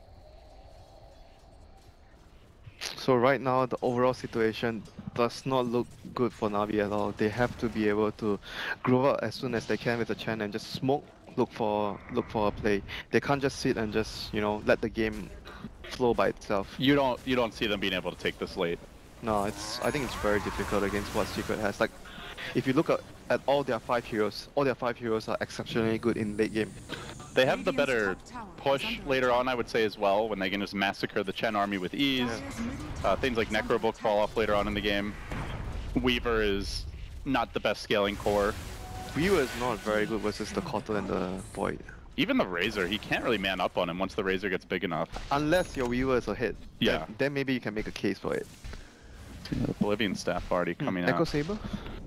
Speaker 6: So right now the overall situation does not look good for Na'Vi at all. They have to be able to grow up as soon as they can with the Chen and just smoke, look for look for a play. They can't just sit and just, you know, let the game flow by itself.
Speaker 5: You don't you don't see them being able to take this late.
Speaker 6: No, it's I think it's very difficult against what Secret has. Like, if you look at, at all their five heroes, all their five heroes are exceptionally good in late game.
Speaker 5: They have the better push later on, I would say, as well, when they can just massacre the Chen army with ease. Uh, things like Necrobook fall off later on in the game. Weaver is not the best scaling core.
Speaker 6: Weaver is not very good versus the Kotal and the Void.
Speaker 5: Even the Razor, he can't really man up on him once the Razor gets big enough.
Speaker 6: Unless your Weaver is a hit.
Speaker 5: Yeah.
Speaker 6: Then, then maybe you can make a case for it.
Speaker 5: The Bolivian staff already coming
Speaker 6: Echo
Speaker 5: out.
Speaker 6: Saber?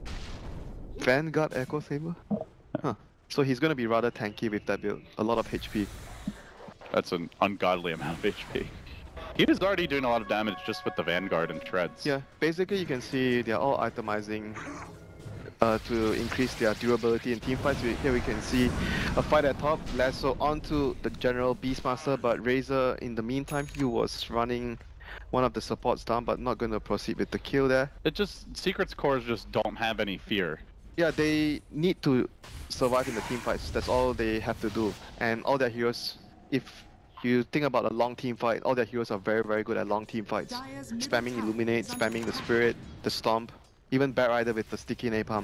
Speaker 6: Vanguard Echo Saber? Huh. So he's gonna be rather tanky with that build. A lot of H P.
Speaker 5: That's an ungodly amount of H P. He was already doing a lot of damage just with the Vanguard and Treads.
Speaker 6: Yeah, basically you can see they're all itemizing uh, to increase their durability in team fights. We, here we can see a fight at top, Lasso onto the general Beastmaster, but Razor in the meantime, he was running one of the supports down, but not going to proceed with the kill there.
Speaker 5: It just, Secret's cores just don't have any fear.
Speaker 6: Yeah, they need to survive in the team fights. That's all they have to do. And all their heroes, if you think about a long team fight, all their heroes are very, very good at long team fights. Spamming Illuminate, spamming the Spirit, the Stomp, even Batrider with the Sticky Napalm.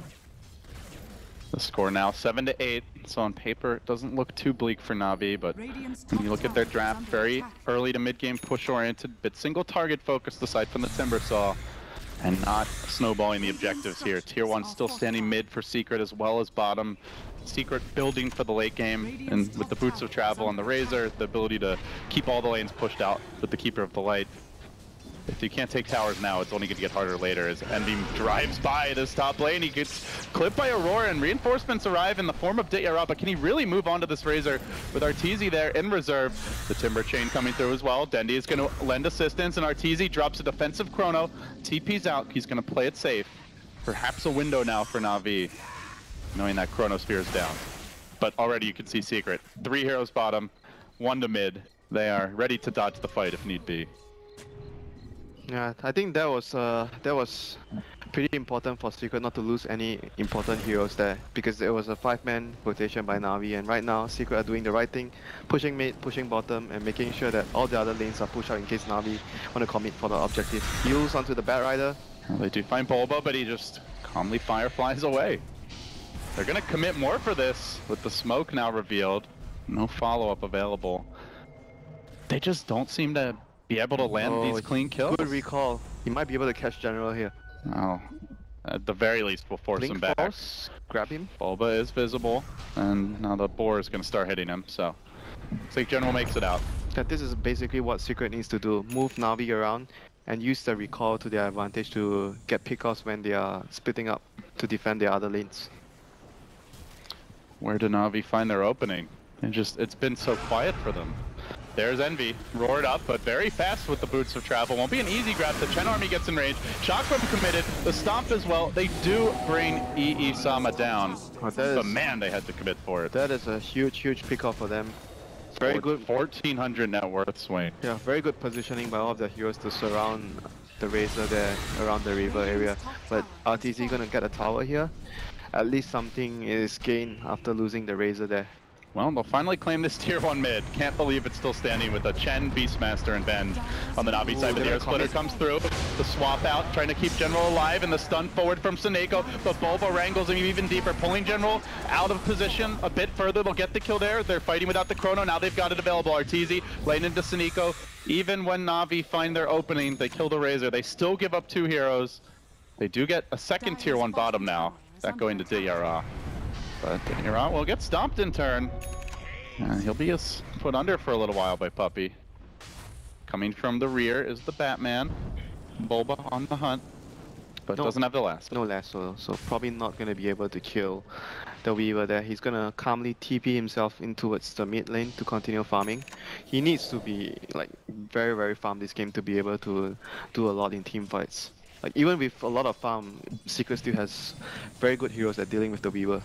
Speaker 5: The score now seven to eight. So on paper, it doesn't look too bleak for Na'Vi, but when you look at their draft, very early to mid-game push-oriented, but single target focused aside from the Timbersaw, and not snowballing the objectives here. Tier one still standing mid for Secret as well as bottom. Secret building for the late game, and with the Boots of Travel on the Razor, the ability to keep all the lanes pushed out with the Keeper of the Light. If you can't take towers now, it's only going to get harder later as Envy drives by this top lane. He gets clipped by Aurora, and reinforcements arrive in the form of Ditya, but can he really move on to this Razor with Arteezy there in reserve? The Timber Chain coming through as well. Dendi is going to lend assistance, and Arteezy drops a defensive Chrono. T P's out. He's going to play it safe. Perhaps a window now for Na'Vi, knowing that Chronosphere is down. But already you can see Secret. Three heroes bottom, one to mid. they are ready to dodge the fight if need be.
Speaker 6: Yeah, I think that was uh that was pretty important for Secret not to lose any important heroes there, because it was a five-man rotation by Na'Vi, and right now Secret are doing the right thing, pushing mid, pushing bottom, and making sure that all the other lanes are pushed out in case Na'Vi want to commit for the objective. Heals onto the Bat Rider.
Speaker 5: Well, they do find Bulba, but he just calmly fireflies away. They're gonna commit more for this with the smoke now revealed. No follow-up available. They just don't seem to be able to land
Speaker 6: Oh,
Speaker 5: these clean kills.
Speaker 6: Good recall. He might be able to catch General here.
Speaker 5: Oh, at the very least, we'll force
Speaker 6: Blink
Speaker 5: him back.
Speaker 6: Force, grab him.
Speaker 5: Bulba is visible, and now the boar is going to start hitting him, so looks like General makes it out.
Speaker 6: That this is basically what Secret needs to do. Move Na'Vi around and use the recall to their advantage to get pickoffs when they are splitting up to defend the other lanes.
Speaker 5: Where do Na'Vi find their opening? It just, it's been so quiet for them. There's Envy, roared up, but very fast with the boots of travel. Won't be an easy grab. The Chen army gets in range. Shockbomb committed. The stomp as well. They do bring E E Sama down.
Speaker 6: Oh, that
Speaker 5: But
Speaker 6: is-
Speaker 5: man, they had to commit for it.
Speaker 6: That is a huge, huge pickoff for them. Very good.
Speaker 5: fourteen hundred net worth swing.
Speaker 6: Yeah, very good positioning by all of the heroes to surround the Razor there around the river area. But R T Z gonna get a tower here. At least something is gained after losing the Razor there.
Speaker 5: Well, they'll finally claim this tier one mid. Can't believe it's still standing with a Chen, Beastmaster, and Ben on the Na'Vi
Speaker 6: Ooh,
Speaker 5: side. But the
Speaker 6: they're
Speaker 5: air splitter
Speaker 6: coming.
Speaker 5: comes through. The swap out, trying to keep General alive, and the stun forward from Seneko. But Bulba wrangles him even deeper, pulling General out of position a bit further. They'll get the kill there. They're fighting without the Chrono. Now they've got it available. Arteezy laying into Seneko. Even when Na'Vi find their opening, they kill the Razor. They still give up two heroes. They do get a second tier one bottom now. That going to Diyara. But Diyara will get stomped in turn. Uh, he'll be as put under for a little while by Puppey. Coming from the rear is the Batman. Bulba on the hunt, but
Speaker 6: No.
Speaker 5: doesn't have the last.
Speaker 6: No lasso, so probably not gonna be able to kill the Weaver there. He's gonna calmly T P himself in towards the mid lane to continue farming. He needs to be like very, very farm this game to be able to do a lot in team fights. Like even with a lot of farm, Secret still has very good heroes at dealing with the Weaver.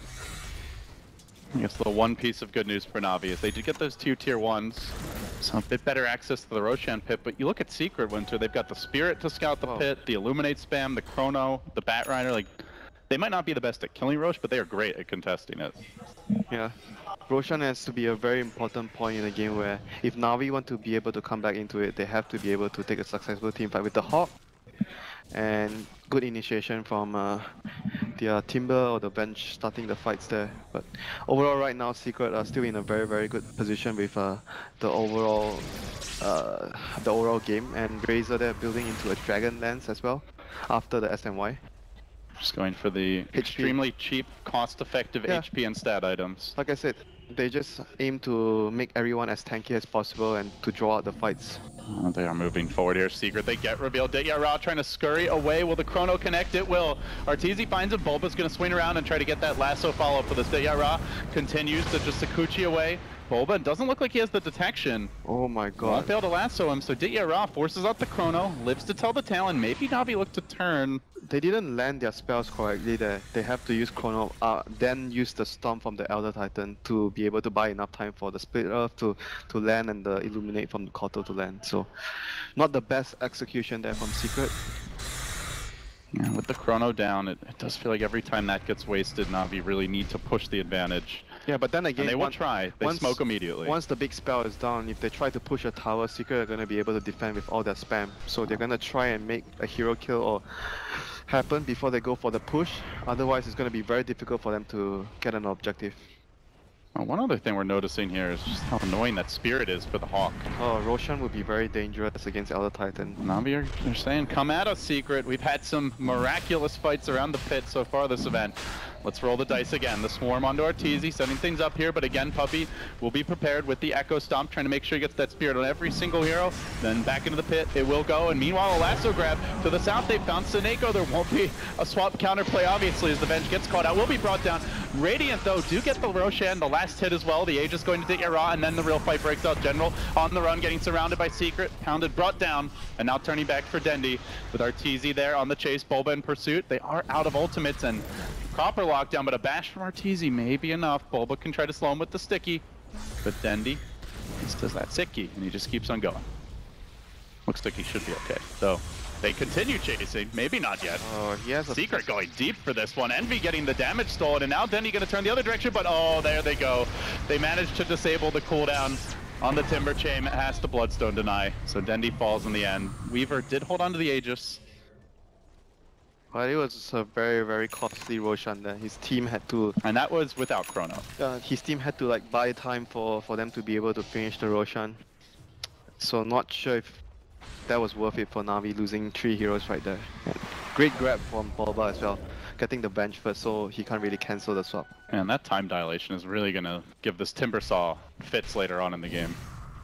Speaker 5: I guess the one piece of good news for Na'Vi is they did get those two tier ones, so a bit better access to the Roshan pit. But you look at Secret Winter, they've got the Spirit to scout the
Speaker 6: Oh.
Speaker 5: pit, the Illuminate spam, the Chrono, the Bat Rider. Like, they might not be the best at killing Roche, but they are great at contesting it.
Speaker 6: Yeah. Roshan has to be a very important point in the game where if Na'Vi want to be able to come back into it, they have to be able to take a successful team fight with the Hawk. And good initiation from uh, the uh, Timber or the bench starting the fights there. But overall right now Secret are still in a very very good position with uh, the overall uh, the overall game, and Razor they're building into a Dragon Lance as well after the S M Y.
Speaker 5: Just going for the extremely cheap, cost-effective
Speaker 6: Yeah.
Speaker 5: H P and stat items.
Speaker 6: Like I said, they just aim to make everyone as tanky as possible and to draw out the fights.
Speaker 5: Oh, they are moving forward here. Secret, they get revealed. Diyara trying to scurry away. Will the Chrono connect? It will. Arteezy finds it. Bulba's going to swing around and try to get that lasso follow-up for this. Diyara continues to just Sakuchi away. Bulba doesn't look like he has the detection.
Speaker 6: Oh my
Speaker 5: Won't
Speaker 6: god.
Speaker 5: fail to lasso him, so Diyara forces out the Chrono, lives to tell the tale, and maybe Na'Vi look to turn.
Speaker 6: They didn't land their spells correctly there. They have to use Chrono, uh, then use the Storm from the Elder Titan to be able to buy enough time for the Split Earth to, to land and the Illuminate from the Koto to land. So, not the best execution there from Secret.
Speaker 5: Yeah, with the Chrono down, it, it does feel like every time that gets wasted, Na'Vi really need to push the advantage.
Speaker 6: Yeah, but then again,
Speaker 5: And they will
Speaker 6: once-
Speaker 5: try. They
Speaker 6: once-
Speaker 5: smoke immediately.
Speaker 6: Once the big spell is down, if they try to push a tower, Secret are going to be able to defend with all their spam. So they're going to try and make a hero kill or happen before they go for the push. Otherwise, it's going to be very difficult for them to get an objective.
Speaker 5: Uh, one other thing we're noticing here is just how annoying that Spirit is for the Hawk.
Speaker 6: Oh, Roshan would be very dangerous against Elder Titan.
Speaker 5: Na'Vi are they're saying, come at us, Secret. We've had some miraculous fights around the pit so far this event. Let's roll the dice again. The Swarm onto Arteezy, setting things up here, but again, Puppey will be prepared with the Echo Stomp, trying to make sure he gets that Spirit on every single hero. Then back into the pit, it will go, and meanwhile, a lasso grab to the south. They found Seneko. There won't be a swap counterplay, obviously, as the Venge gets caught out. Will be brought down. Radiant, though, do get the Roshan, the last hit as well. The Aegis going to take Diyara, and then the real fight breaks out. General on the run, getting surrounded by Secret, pounded, brought down, and now turning back for Dendi with Arteezy there on the chase. Bulba in pursuit. They are out of ultimates, and proper lockdown, but a bash from Arteezy may be enough. Bulba can try to slow him with the sticky, but Dendi This does that Siki, and he just keeps on going. Looks like he should be okay. So they continue chasing. Maybe not yet.
Speaker 6: Oh, he has a
Speaker 5: Secret going deep for this one. Envy getting the damage stolen, and now Dendy going to turn the other direction, but oh, there they go. They managed to disable the cooldown on the Timber Chain. It has to Bloodstone deny, so Dendy falls in the end. Weaver did hold on to the Aegis.
Speaker 6: But it was a very, very costly Roshan there. His team had to,
Speaker 5: And that was without Chrono.
Speaker 6: uh, his team had to like buy time for for them to be able to finish the Roshan. So not sure if that was worth it for Na'Vi losing three heroes right there. And great grab from Bulba as well, getting the bench first, so he can't really cancel the swap.
Speaker 5: And that time dilation is really going to give this Timbersaw fits later on in the game.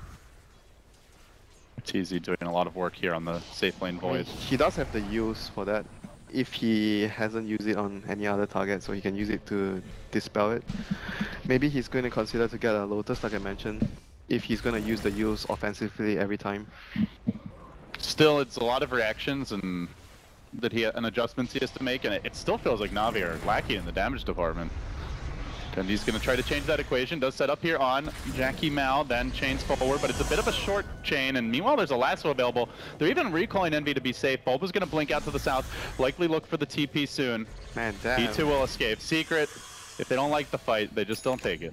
Speaker 5: T Z doing a lot of work here on the safe lane
Speaker 6: I mean,
Speaker 5: void.
Speaker 6: he does have the use for that. If he hasn't used it on any other target, so he can use it to dispel it. Maybe he's going to consider to get a Lotus, like I mentioned, if he's going to use the use offensively every time.
Speaker 5: Still, it's a lot of reactions and that he and adjustments he has to make, and it, it still feels like Na'Vi are lacking in the damage department. And he's going to try to change that equation. Does set up here on Jackie Mao, then chains forward, but it's a bit of a short chain. And meanwhile, there's a lasso available. They're even recalling Envy to be safe. Bulba's going to blink out to the south, likely look for the T P soon.
Speaker 6: Man, damn.
Speaker 5: He too will escape. Secret, if they don't like the fight, they just don't take it.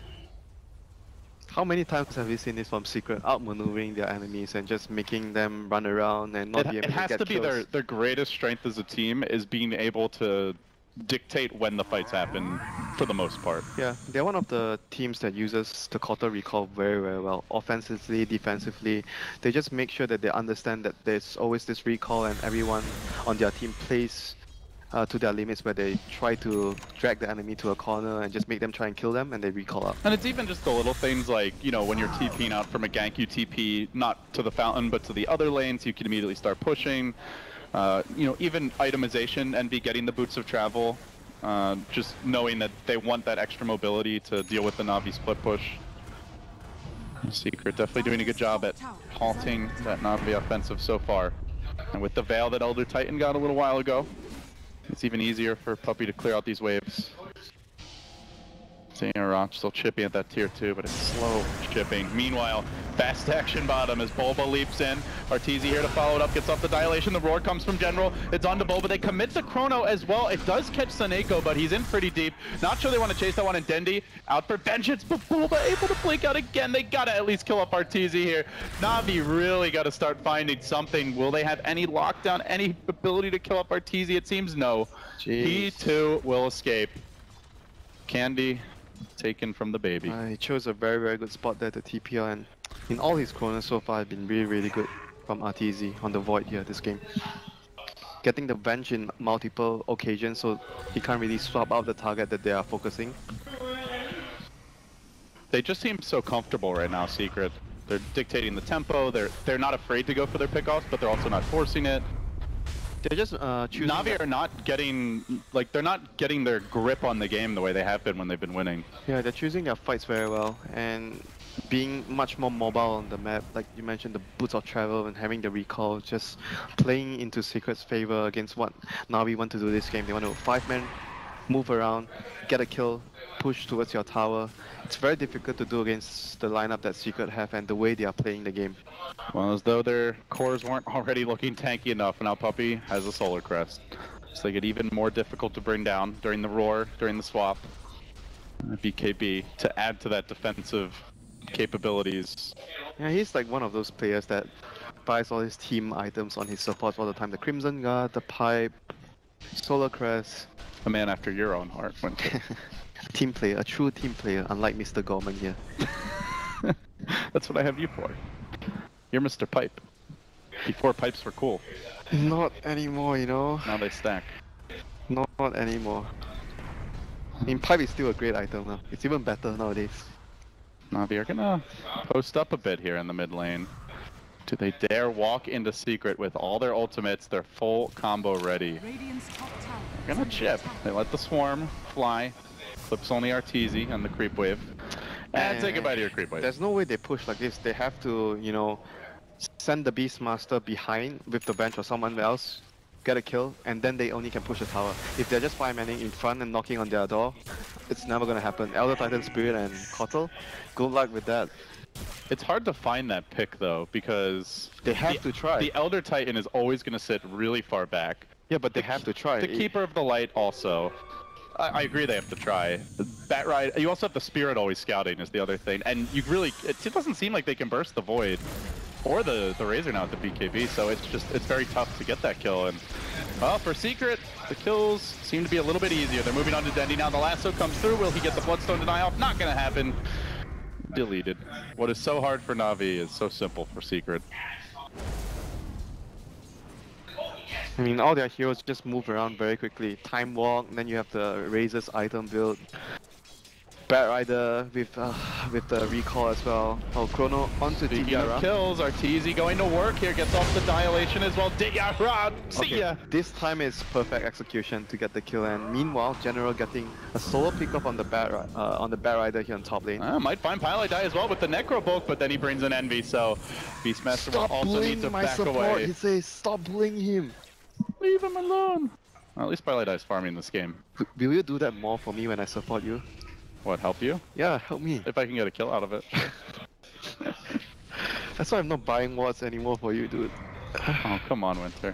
Speaker 6: How many times have we seen this from Secret, outmaneuvering their enemies and just making them run around and not
Speaker 5: It,
Speaker 6: be able
Speaker 5: it
Speaker 6: to
Speaker 5: has
Speaker 6: get
Speaker 5: to be
Speaker 6: kills?
Speaker 5: their, their greatest strength as a team is being able to dictate when the fights happen for the most part.
Speaker 6: Yeah, they're one of the teams that uses the Counter Recall very, very well. Offensively, defensively. They just make sure that they understand that there's always this recall and everyone on their team plays uh, to their limits where they try to drag the enemy to a corner and just make them try and kill them and they recall up.
Speaker 5: And it's even just the little things like, you know, when you're TPing out from a gank, you T P not to the fountain but to the other lanes, you can immediately start pushing. Uh, you know, even itemization, Envy getting the Boots of Travel, uh, just knowing that they want that extra mobility to deal with the Na'Vi split push. Secret definitely doing a good job at halting that Na'Vi offensive so far. And with the Veil that Elder Titan got a little while ago, it's even easier for Puppey to clear out these waves. Seeing Roch still chipping at that tier two, but it's slow chipping. Meanwhile, fast action bottom as Bulba leaps in. Arteezy here to follow it up, gets off the dilation. The roar comes from General. It's on to Bulba. They commit the Chrono as well. It does catch Saneko, but he's in pretty deep. Not sure they want to chase that one in Dendy. Out for vengeance, but Bulba able to blink out again. They gotta at least kill up Arteezy here. Na'Vi really gotta start finding something. Will they have any lockdown, any ability to kill up Arteezy? It seems no.
Speaker 6: Jeez.
Speaker 5: He too will escape. Candy taken from the baby.
Speaker 6: Uh, he chose a very, very good spot there to T P L, and in all his corners so far have been really, really good from Arteezy on the Void here this game. Getting the bench in multiple occasions so he can't really swap out the target that they are focusing.
Speaker 5: They just seem so comfortable right now, Secret. They're dictating the tempo, they're they're not afraid to go for their pickoffs, but they're also not forcing it.
Speaker 6: They're just uh, choosing...
Speaker 5: Na'Vi are not getting, like, they're not getting their grip on the game the way they have been when they've been winning.
Speaker 6: Yeah, they're choosing their fights very well and being much more mobile on the map. Like you mentioned, the Boots of Travel and having the recall, just playing into Secret's favor against what Na'Vi want to do this game. They want to five-man, move around, get a kill, push towards your tower. It's very difficult to do against the lineup that Secret have and the way they are playing the game.
Speaker 5: Well, as though their cores weren't already looking tanky enough, now Puppey has a Solar Crest. So they get even more difficult to bring down during the roar, during the swap. B K B to add to that defensive capabilities.
Speaker 6: Yeah, he's like one of those players that buys all his team items on his supports all the time. The Crimson Guard, the Pipe, Solar Crest.
Speaker 5: A man after your own heart. Winter.
Speaker 6: A team player, a true team player, unlike Mister Gorman here.
Speaker 5: That's what I have you for. You're Mister Pipe. Before pipes were cool.
Speaker 6: Not anymore, you know.
Speaker 5: Now they stack.
Speaker 6: Not, not anymore. I mean, Pipe is still a great item now. It's even better nowadays.
Speaker 5: Na'Vi are gonna post up a bit here in the mid lane. Do they dare walk into Secret with all their ultimates, their full combo ready? They're gonna chip. They let the swarm fly. Clips only Arteezy and the creep wave. And say goodbye to your creep wave.
Speaker 6: There's no way they push like this. They have to, you know, send the Beastmaster behind with the bench or someone else, get a kill, and then they only can push the tower. If they're just five-manning in front and knocking on their door, it's never gonna happen. Elder Titan Spirit and Kotal, good luck with that.
Speaker 5: It's hard to find that pick though, because
Speaker 6: They have
Speaker 5: the,
Speaker 6: to try.
Speaker 5: the Elder Titan is always going to sit really far back.
Speaker 6: Yeah, but they have to try.
Speaker 5: The
Speaker 6: It-
Speaker 5: Keeper of the Light also. I, I agree they have to try. Bat Ride. You also have the Spirit always scouting is the other thing, and you really it, it doesn't seem like they can burst the Void or the the Razor now at the B K B. So it's just it's very tough to get that kill. And well, for Secret, the kills seem to be a little bit easier. They're moving on to Dendi now. The lasso comes through. Will he get the Bloodstone deny off? Not gonna happen. Deleted. What is so hard for Na'Vi is so simple for Secret.
Speaker 6: I mean, all their heroes just move around very quickly. Time Walk, then you have the Razor's item build. Bat Rider with uh, with the recall as well. Oh, Chrono onto
Speaker 5: Speaking of
Speaker 6: Tiara.
Speaker 5: kills, Arteezy going to work here, gets off the Dilation as well. Tiara, see
Speaker 6: Okay,
Speaker 5: ya!
Speaker 6: this time is perfect execution to get the kill, and meanwhile, General getting a solo pickup on the Bat Ri- uh, on the Bat Rider here on top lane.
Speaker 5: Uh, might find Pilot die as well with the Necro Bulk, but then he brings in Envy, so Beastmaster will also need to
Speaker 6: my
Speaker 5: back
Speaker 6: support.
Speaker 5: away.
Speaker 6: He says, stop bullying him.
Speaker 5: Leave him alone! Well, at least Pilot die is farming this game.
Speaker 6: W- Will you do that more for me when I support you?
Speaker 5: What, help you?
Speaker 6: Yeah, help me.
Speaker 5: If I can get a kill out of it.
Speaker 6: That's why I'm not buying wards anymore for you, dude.
Speaker 5: Oh, come on, Winter.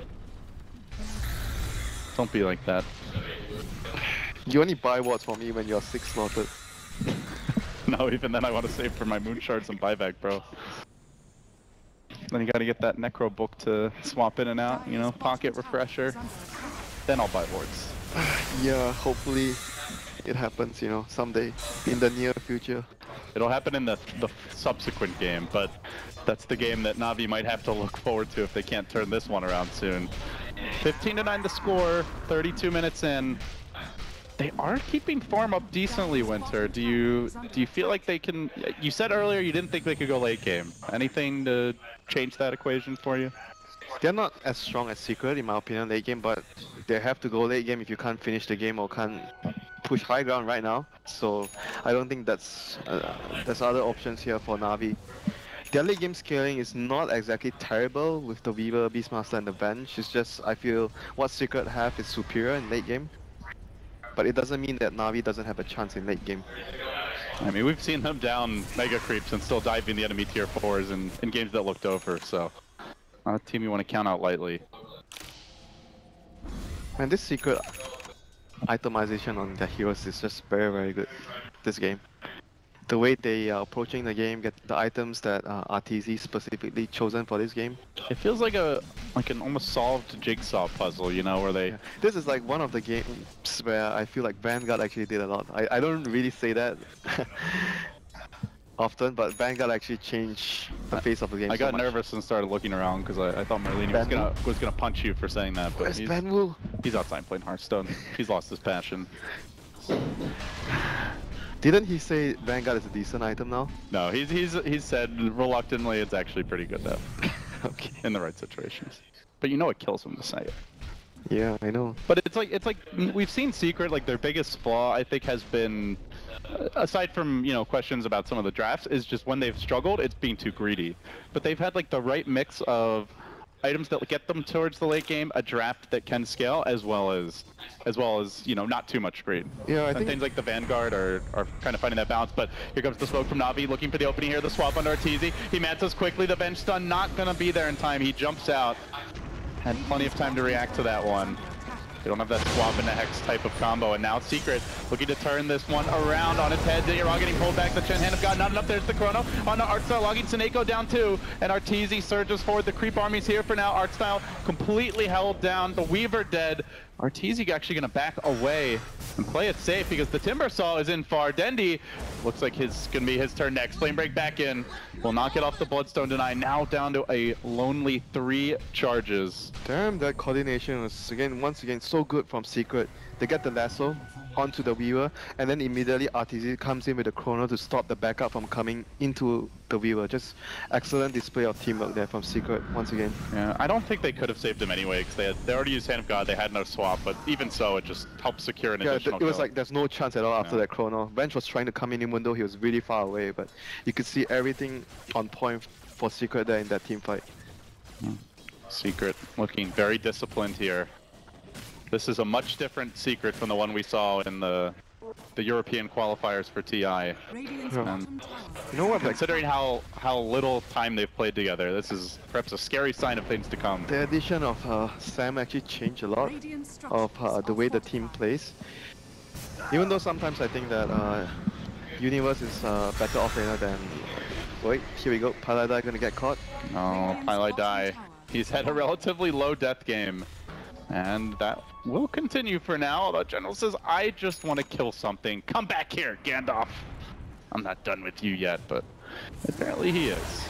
Speaker 5: Don't be like that.
Speaker 6: You only buy wards for me when you're six slaughtered.
Speaker 5: No, even then I want to save for my moon shards and buyback, bro. Then you gotta get that Necro book to swap in and out, you know, pocket refresher. Then I'll buy wards.
Speaker 6: Yeah, hopefully it happens, you know, someday in the near future.
Speaker 5: It'll happen in the, the subsequent game, but that's the game that Na'Vi might have to look forward to if they can't turn this one around soon. fifteen to nine the score, thirty-two minutes in. They are keeping form up decently, Winter. Do you do you feel like they can? You said earlier you didn't think they could go late game. Anything to change that equation for you?
Speaker 6: They're not as strong as Secret, in my opinion, late game, but they have to go late game if you can't finish the game or can't push high ground right now. So I don't think that's uh, there's other options here for Na'Vi. Their late game scaling is not exactly terrible with the Weaver, Beastmaster, and the Bench. It's just I feel what Secret have is superior in late game. But it doesn't mean that Na'Vi doesn't have a chance in late game.
Speaker 5: I mean, we've seen them down mega creeps and still diving the enemy tier fours in, in games that looked over, so not a team you want to count out lightly.
Speaker 6: And this Secret itemization on their heroes is just very, very good this game. The way they are approaching the game, get the items that uh, Arteezy specifically chosen for this game.
Speaker 5: It feels like a like an almost solved jigsaw puzzle, you know, where they
Speaker 6: Yeah. This is like one of the games where I feel like Vanguard actually did a lot. I, I don't really say that often, but Vanguard actually changed the face of the game
Speaker 5: I
Speaker 6: so
Speaker 5: got
Speaker 6: much.
Speaker 5: nervous and started looking around because I, I thought Merlini was
Speaker 6: Van
Speaker 5: gonna was gonna punch you for saying that, but
Speaker 6: Where's
Speaker 5: he's,
Speaker 6: Van Wu?
Speaker 5: he's outside playing Hearthstone. He's lost his passion.
Speaker 6: Didn't he say Vanguard is a decent item now?
Speaker 5: No, he's he's he's said reluctantly it's actually pretty good though,
Speaker 6: Okay.
Speaker 5: in the right situations. But you know it kills him to say it.
Speaker 6: Yeah, I know.
Speaker 5: But it's like it's like we've seen Secret, like their biggest flaw I think has been, uh, aside from you know questions about some of the drafts, is just when they've struggled it's being too greedy. But they've had like the right mix of items that get them towards the late game, a draft that can scale, as well as as well as you know not too much greed.
Speaker 6: Yeah, I
Speaker 5: and
Speaker 6: think
Speaker 5: things like the Vanguard are, are kind of finding that balance. But here comes the smoke from Na'Vi, looking for the opening here. The swap under Arteezy. He mantas quickly. The bench stun not gonna be there in time. He jumps out. Had plenty of time to react to that one. They don't have that swap into Hex type of combo, and now Secret looking to turn this one around on its head. Yara getting pulled back. The Chen Hand of God not enough. There's the Chrono on the Artstyle, logging Seneko down too, and Arteezy surges forward. The creep army's here for now. Artstyle completely held down. The Weaver dead. Arteezy actually going to back away and play it safe because the Timbersaw is in far. Dendi looks like his going to be his turn next. Flame Break back in. Will not get off the Bloodstone Deny. Now down to a lonely three charges.
Speaker 6: Damn, that coordination was again once again so good from Secret. They get the lasso onto the Weaver, and then immediately Arteezy comes in with the Chrono to stop the backup from coming into the Weaver. Just excellent display of teamwork there from Secret once again.
Speaker 5: Yeah, I don't think they could have saved him anyway because they had they already used Hand of God. They had no swap, but even so, it just helped secure an
Speaker 6: Yeah, th-
Speaker 5: additional
Speaker 6: it was
Speaker 5: kill.
Speaker 6: like there's no chance at all after
Speaker 5: Yeah.
Speaker 6: that Chrono. Venge was trying to come in even though he was really far away, but you could see everything on point for Secret there in that team fight.
Speaker 5: Secret looking very disciplined here. This is a much different Secret from the one we saw in the the European qualifiers for T I.
Speaker 7: Radiant's
Speaker 5: Um,
Speaker 7: bottom tower.
Speaker 6: You know what? Like,
Speaker 5: Considering how how little time they've played together, this is perhaps a scary sign of things to come.
Speaker 6: the addition of uh, Sam actually changed a lot
Speaker 7: Radiant
Speaker 6: of uh,
Speaker 7: structures
Speaker 6: the
Speaker 7: are
Speaker 6: way the team
Speaker 7: fortified.
Speaker 6: plays. Even though sometimes I think that uh, Universe is uh, better offlaner than. Wait, here we go. Paladai gonna get caught.
Speaker 5: Oh, Pylai die. He's had a relatively low death game. And that will continue for now, although General says, I just want to kill something. Come back here, Gandalf! I'm not done with you yet, but apparently he is.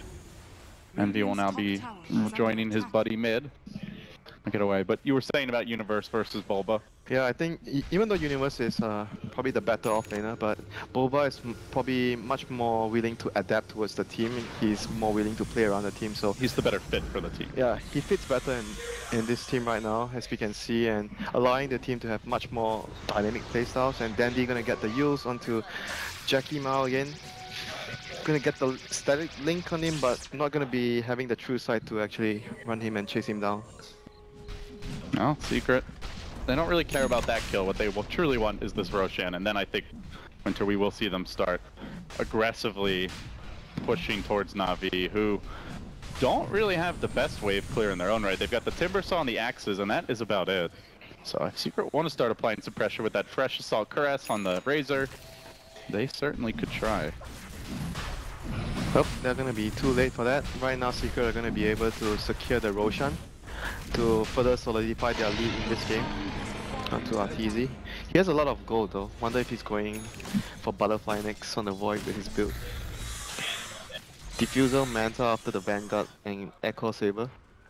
Speaker 5: Envy will now be joining his buddy mid. Get away. But you were saying about Universe versus Bulba.
Speaker 6: Yeah, I think e- even though Universe is uh, probably the better offlaner, but Boba is m- probably much more willing to adapt towards the team. He's more willing to play around the team, so
Speaker 5: He's the better fit for the team.
Speaker 6: yeah, he fits better in, in this team right now, as we can see, and allowing the team to have much more dynamic playstyles. And Dandy gonna get the use onto Jackie Mao again. Gonna get the static link on him, but not gonna be having the true sight to actually run him and chase him down.
Speaker 5: No, Secret. They don't really care about that kill. What they will truly want is this Roshan, and then I think, Winter, we will see them start aggressively pushing towards Na'Vi, who don't really have the best wave clear in their own right. They've got the Timbersaw and the Axes, and that is about it. So if Secret want to start applying some pressure with that fresh Assault Caress on the Razor, they certainly could try.
Speaker 6: Oh, they're gonna be too late for that. Right now, Secret are gonna be able to secure the Roshan to further solidify their lead in this game onto Arteezy. He has a lot of gold though. Wonder if he's going for Butterfly next on the Void with his build. Diffusal, Manta after the Vanguard, and Echo Saber.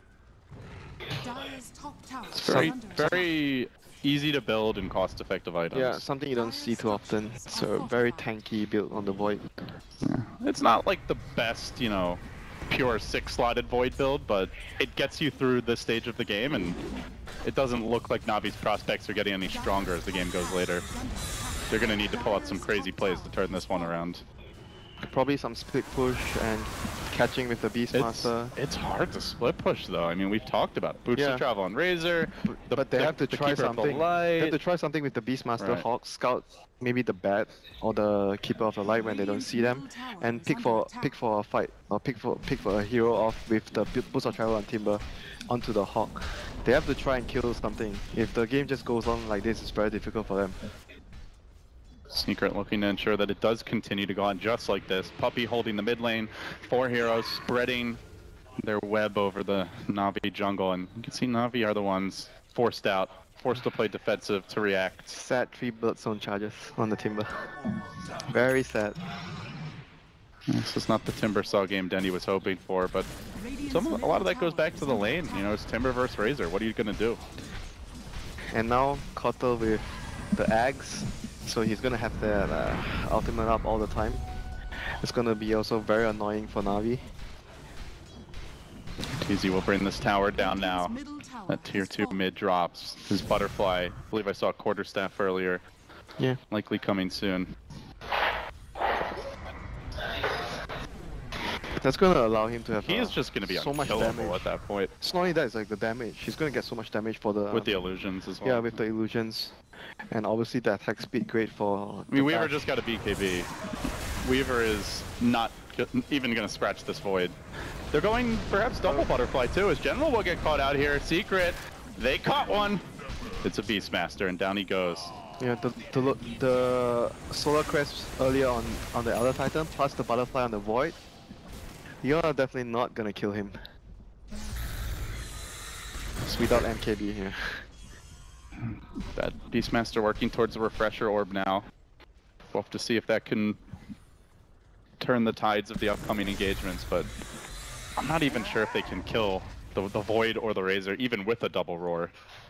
Speaker 7: Dire's top tower
Speaker 5: It's very,
Speaker 7: is under attack.
Speaker 5: very easy to build and cost-effective items.
Speaker 6: Yeah, something you don't see too often. It's a very tanky build on the Void.
Speaker 5: Yeah. It's not like the best, you know, pure six-slotted Void build, but it gets you through this stage of the game, and it doesn't look like Navi's prospects are getting any stronger as the game goes later. They're gonna need to pull out some crazy plays to turn this one around.
Speaker 6: Probably some split push and catching with the
Speaker 5: It's,
Speaker 6: Beastmaster.
Speaker 5: it's hard to split push though. I mean, we've talked about it. Boots
Speaker 6: Yeah.
Speaker 5: to travel on Razor, the,
Speaker 6: But they
Speaker 5: the-
Speaker 6: have to
Speaker 5: the
Speaker 6: try
Speaker 5: Keeper of the
Speaker 6: something. They
Speaker 5: Light.
Speaker 6: have to try something with the Beastmaster,
Speaker 5: Right.
Speaker 6: Hawk, Scout, maybe the Bat or the Keeper of the Light when they don't see them, and pick for pick for a fight or pick for pick for a hero off with the bu- Boots of Travel on Timber onto the Hawk. They have to try and kill something. If the game just goes on like this, it's very difficult for them.
Speaker 5: Secret looking to ensure that it does continue to go on just like this. Puppy holding the mid lane, four heroes spreading their web over the Na'Vi jungle, and you can see Na'Vi are the ones forced out, forced to play defensive to react.
Speaker 6: Sad three Bloodstone charges on the Timber. Very sad.
Speaker 5: This is not the Timbersaw game Denny was hoping for, but some of, a lot of that goes back to the lane. You know, it's Timber versus Razor. What are you gonna do?
Speaker 6: And now Kotal with the Ags, so he's gonna have that uh, ultimate up all the time. It's gonna be also very annoying for Na'Vi.
Speaker 5: T Z will bring this tower down now.
Speaker 7: Radiant's middle tower
Speaker 5: That tier
Speaker 7: has
Speaker 5: two
Speaker 7: fallen.
Speaker 5: mid drops. His Butterfly, I believe I saw Quarterstaff earlier.
Speaker 6: Yeah.
Speaker 5: Likely coming soon.
Speaker 6: That's gonna allow him to have
Speaker 5: He
Speaker 6: uh,
Speaker 5: is just gonna be
Speaker 6: so much
Speaker 5: unkillable
Speaker 6: damage.
Speaker 5: at that point.
Speaker 6: It's not only that, it's like the damage. He's gonna get so much damage for the
Speaker 5: With the
Speaker 6: um,
Speaker 5: illusions as well.
Speaker 6: yeah, with the illusions, and obviously the attack speed great for.
Speaker 5: I mean, Weaver just got a B K B. Weaver is not g- even gonna scratch this void. They're going perhaps double Butterfly too, as General will get caught out here. Secret, they caught one. It's a Beastmaster, and down he goes.
Speaker 6: Yeah, the the lo- the Solar Crest earlier on on the Elder Titan plus the Butterfly on the Void. You're definitely not gonna kill him. It's without M K B here.
Speaker 5: That Beastmaster working towards the Refresher Orb now. We'll have to see if that can turn the tides of the upcoming engagements, but I'm not even sure if they can kill the, the Void or the Razor, even with a double roar.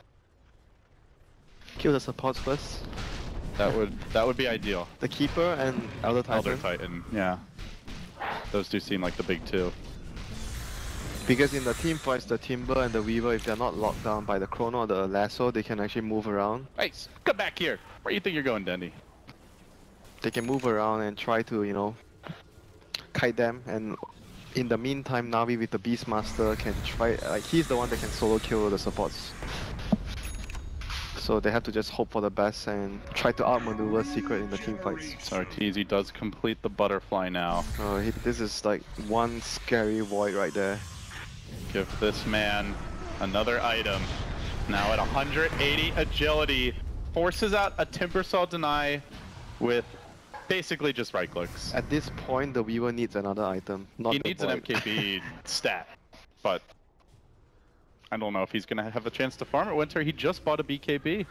Speaker 6: Kill the supports first.
Speaker 5: That would that would be ideal.
Speaker 6: The Keeper and Elder Titan.
Speaker 5: Elder Titan, yeah. Those do seem like the big two.
Speaker 6: Because in the team fights, the Timber and the Weaver, if they're not locked down by the Chrono or the Lasso, they can actually move around.
Speaker 5: Hey, come back here! Where do you think you're going, Dendy?
Speaker 6: They can move around and try to, you know, kite them. And in the meantime, Na'Vi with the Beastmaster can try, like, he's the one that can solo kill the supports. so they have to just hope for the best and try to outmaneuver Secret in the team fights.
Speaker 5: So Arteezy does complete the butterfly now.
Speaker 6: Uh, he, this is like one scary void right there.
Speaker 5: Give this man another item. Now at one hundred eighty agility, forces out a Timbersaw deny with basically just right clicks.
Speaker 6: At this point, the Weaver needs another item. Not
Speaker 5: He
Speaker 6: the
Speaker 5: needs an
Speaker 6: void.
Speaker 5: M K B stat, but I don't know if he's gonna have a chance to farm it. Winter, he just bought a B K B.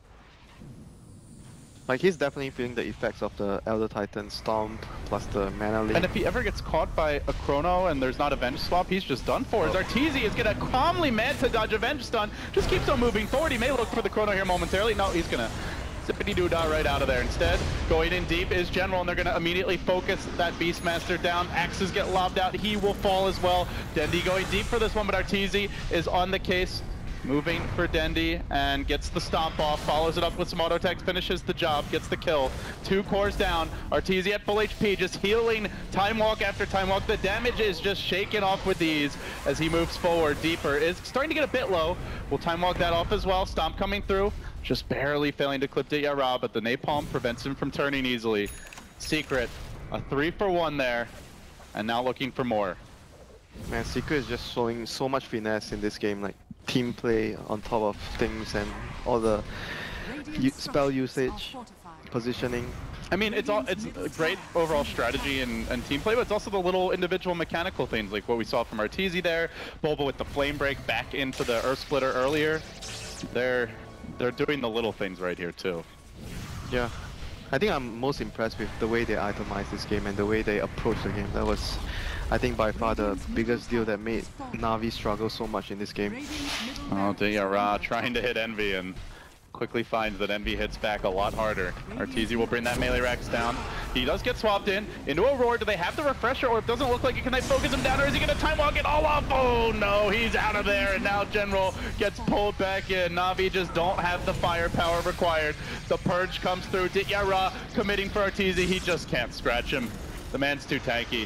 Speaker 6: Like he's definitely feeling the effects of the Elder Titan Stomp plus the mana leak.
Speaker 5: And if he ever gets caught by a Chrono and there's not a Venge swap, he's just done for. As
Speaker 6: Oh.
Speaker 5: Arteezy is gonna calmly Manta dodge a Venge stun, just keeps on moving forward. He may look for the Chrono here momentarily. No, he's gonna zippity doo dah right out of there. Instead, going in deep is General, and they're gonna immediately focus that Beastmaster down. Axes get lobbed out, he will fall as well. Dendi going deep for this one, but Arteezy is on the case. Moving for Dendi and gets the stomp off, follows it up with some auto attacks, finishes the job, gets the kill. Two cores down, Arteezy at full H P, just healing time walk after time walk. The damage is just shaken off with these as he moves forward deeper. Is starting to get a bit low. We'll time walk that off as well. Stomp coming through, just barely failing to clip Ditya Ra, but the Napalm prevents him from turning easily. Secret, a three for one there, and now looking for more.
Speaker 6: Man, Secret is just showing so much finesse in this game, like team play on top of things and all the u spell usage, positioning.
Speaker 5: I mean, it's all it's a great overall strategy and, and team play, but it's also the little individual mechanical things, like what we saw from Arteezy there, Bulba with the flame break back into the Earth Splitter earlier. They're they're doing the little things right here too.
Speaker 6: Yeah. I think I'm most impressed with the way they itemized this game and the way they approach the game. That was, I think, by far the biggest deal that made Na'Vi struggle so much in this game.
Speaker 5: Oh, Ditya Ra trying to hit Envy and quickly finds that Envy hits back a lot harder. Arteezy will bring that melee Rex down. He does get swapped in into Aurora. Do they have the refresher, or it doesn't look like it? Can they focus him down, or is he going to time walk it all off? Oh no, he's out of there, and now General gets pulled back in. Na'Vi just don't have the firepower required. The Purge comes through. Ditya Ra committing for Arteezy. He just can't scratch him. The man's too tanky.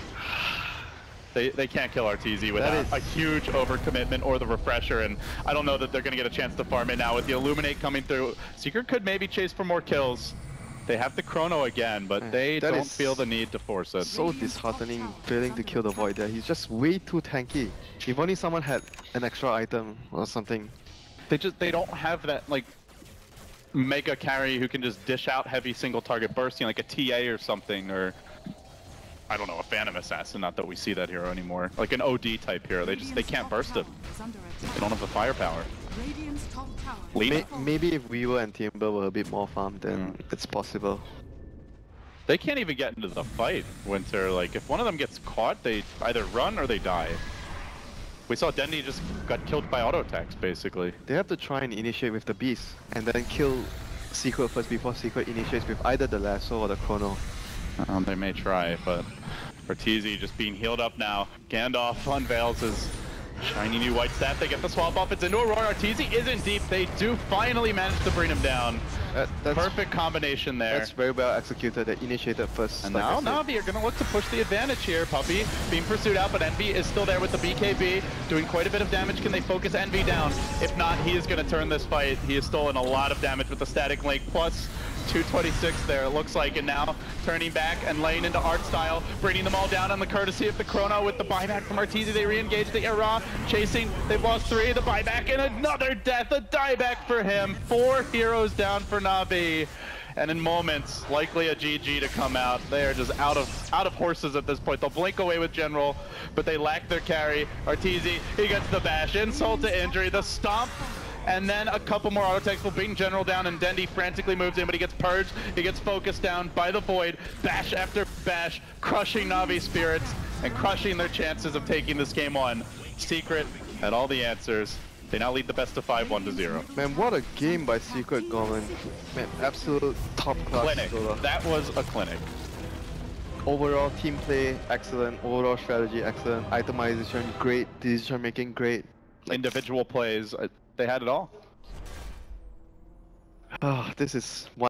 Speaker 5: They, they can't kill Arteezy without
Speaker 6: is...
Speaker 5: a huge overcommitment or the refresher, and I don't know that they're going to get a chance to farm it now with the Illuminate coming through. Secret could maybe chase for more kills. They have the Chrono again, but they
Speaker 6: that
Speaker 5: don't
Speaker 6: is
Speaker 5: feel the need to force it.
Speaker 6: So disheartening failing to kill the Void there. He's just way too tanky. If only someone had an extra item or something.
Speaker 5: They just they don't have that like mega carry who can just dish out heavy single target bursting like a T A or something, or I don't know, a Phantom Assassin. Not that we see that hero anymore. Like an O D type hero. They just they can't burst him. They don't have the firepower.
Speaker 6: May maybe if Weaver and Timber were a bit more farmed, then
Speaker 5: Mm.
Speaker 6: it's possible.
Speaker 5: They can't even get into the fight, Winter. Like, if one of them gets caught, they either run or they die. We saw Dendi just got killed by auto attacks, basically.
Speaker 6: They have to try and initiate with the Beast, and then kill Secret first before Secret initiates with either the Lasso or the Chrono.
Speaker 5: Um, they may try, but Arteezy just being healed up now. Gandalf unveils his shiny new white staff. They get the swap off. It's into Aurora. Arteezy isn't deep. They do finally manage to bring him down.
Speaker 6: That, that's,
Speaker 5: Perfect combination there.
Speaker 6: That's very well executed. They initiated first.
Speaker 5: And
Speaker 6: like I
Speaker 5: now
Speaker 6: said.
Speaker 5: Na'Vi are going to look to push the advantage here. Puppey being pursued out, but Envy is still there with the B K B, doing quite a bit of damage. Can they focus Envy down? If not, he is going to turn this fight. He has stolen a lot of damage with the static link, plus two twenty-six there, it looks like. And now turning back and laying into art style, bringing them all down on the courtesy of the Chrono with the buyback from Arteezy. They re-engage the Era, chasing. They've lost three, the buyback, and another death, a dieback for him. Four heroes down for Na'Vi. And in moments, likely a G G to come out. They are just out of out of horses at this point. They'll blink away with General, but they lack their carry. Arteezy, he gets the bash, insult to injury, the stomp, and then a couple more auto attacks will bring General down, and Dendi frantically moves in, but he gets purged. He gets focused down by the Void. Bash after bash, crushing Na'Vi spirits and crushing their chances of taking this game on. Secret had all the answers. They now lead the best of five, one to zero.
Speaker 6: Man, what a game by Secret Goblin. Man, absolute top class.
Speaker 5: Clinic.
Speaker 6: solo.
Speaker 5: That was a clinic.
Speaker 6: Overall team play, excellent. Overall strategy, excellent. Itemization, great. Decision making, great.
Speaker 5: Individual plays, uh, they had it all.
Speaker 6: Ah, this is one.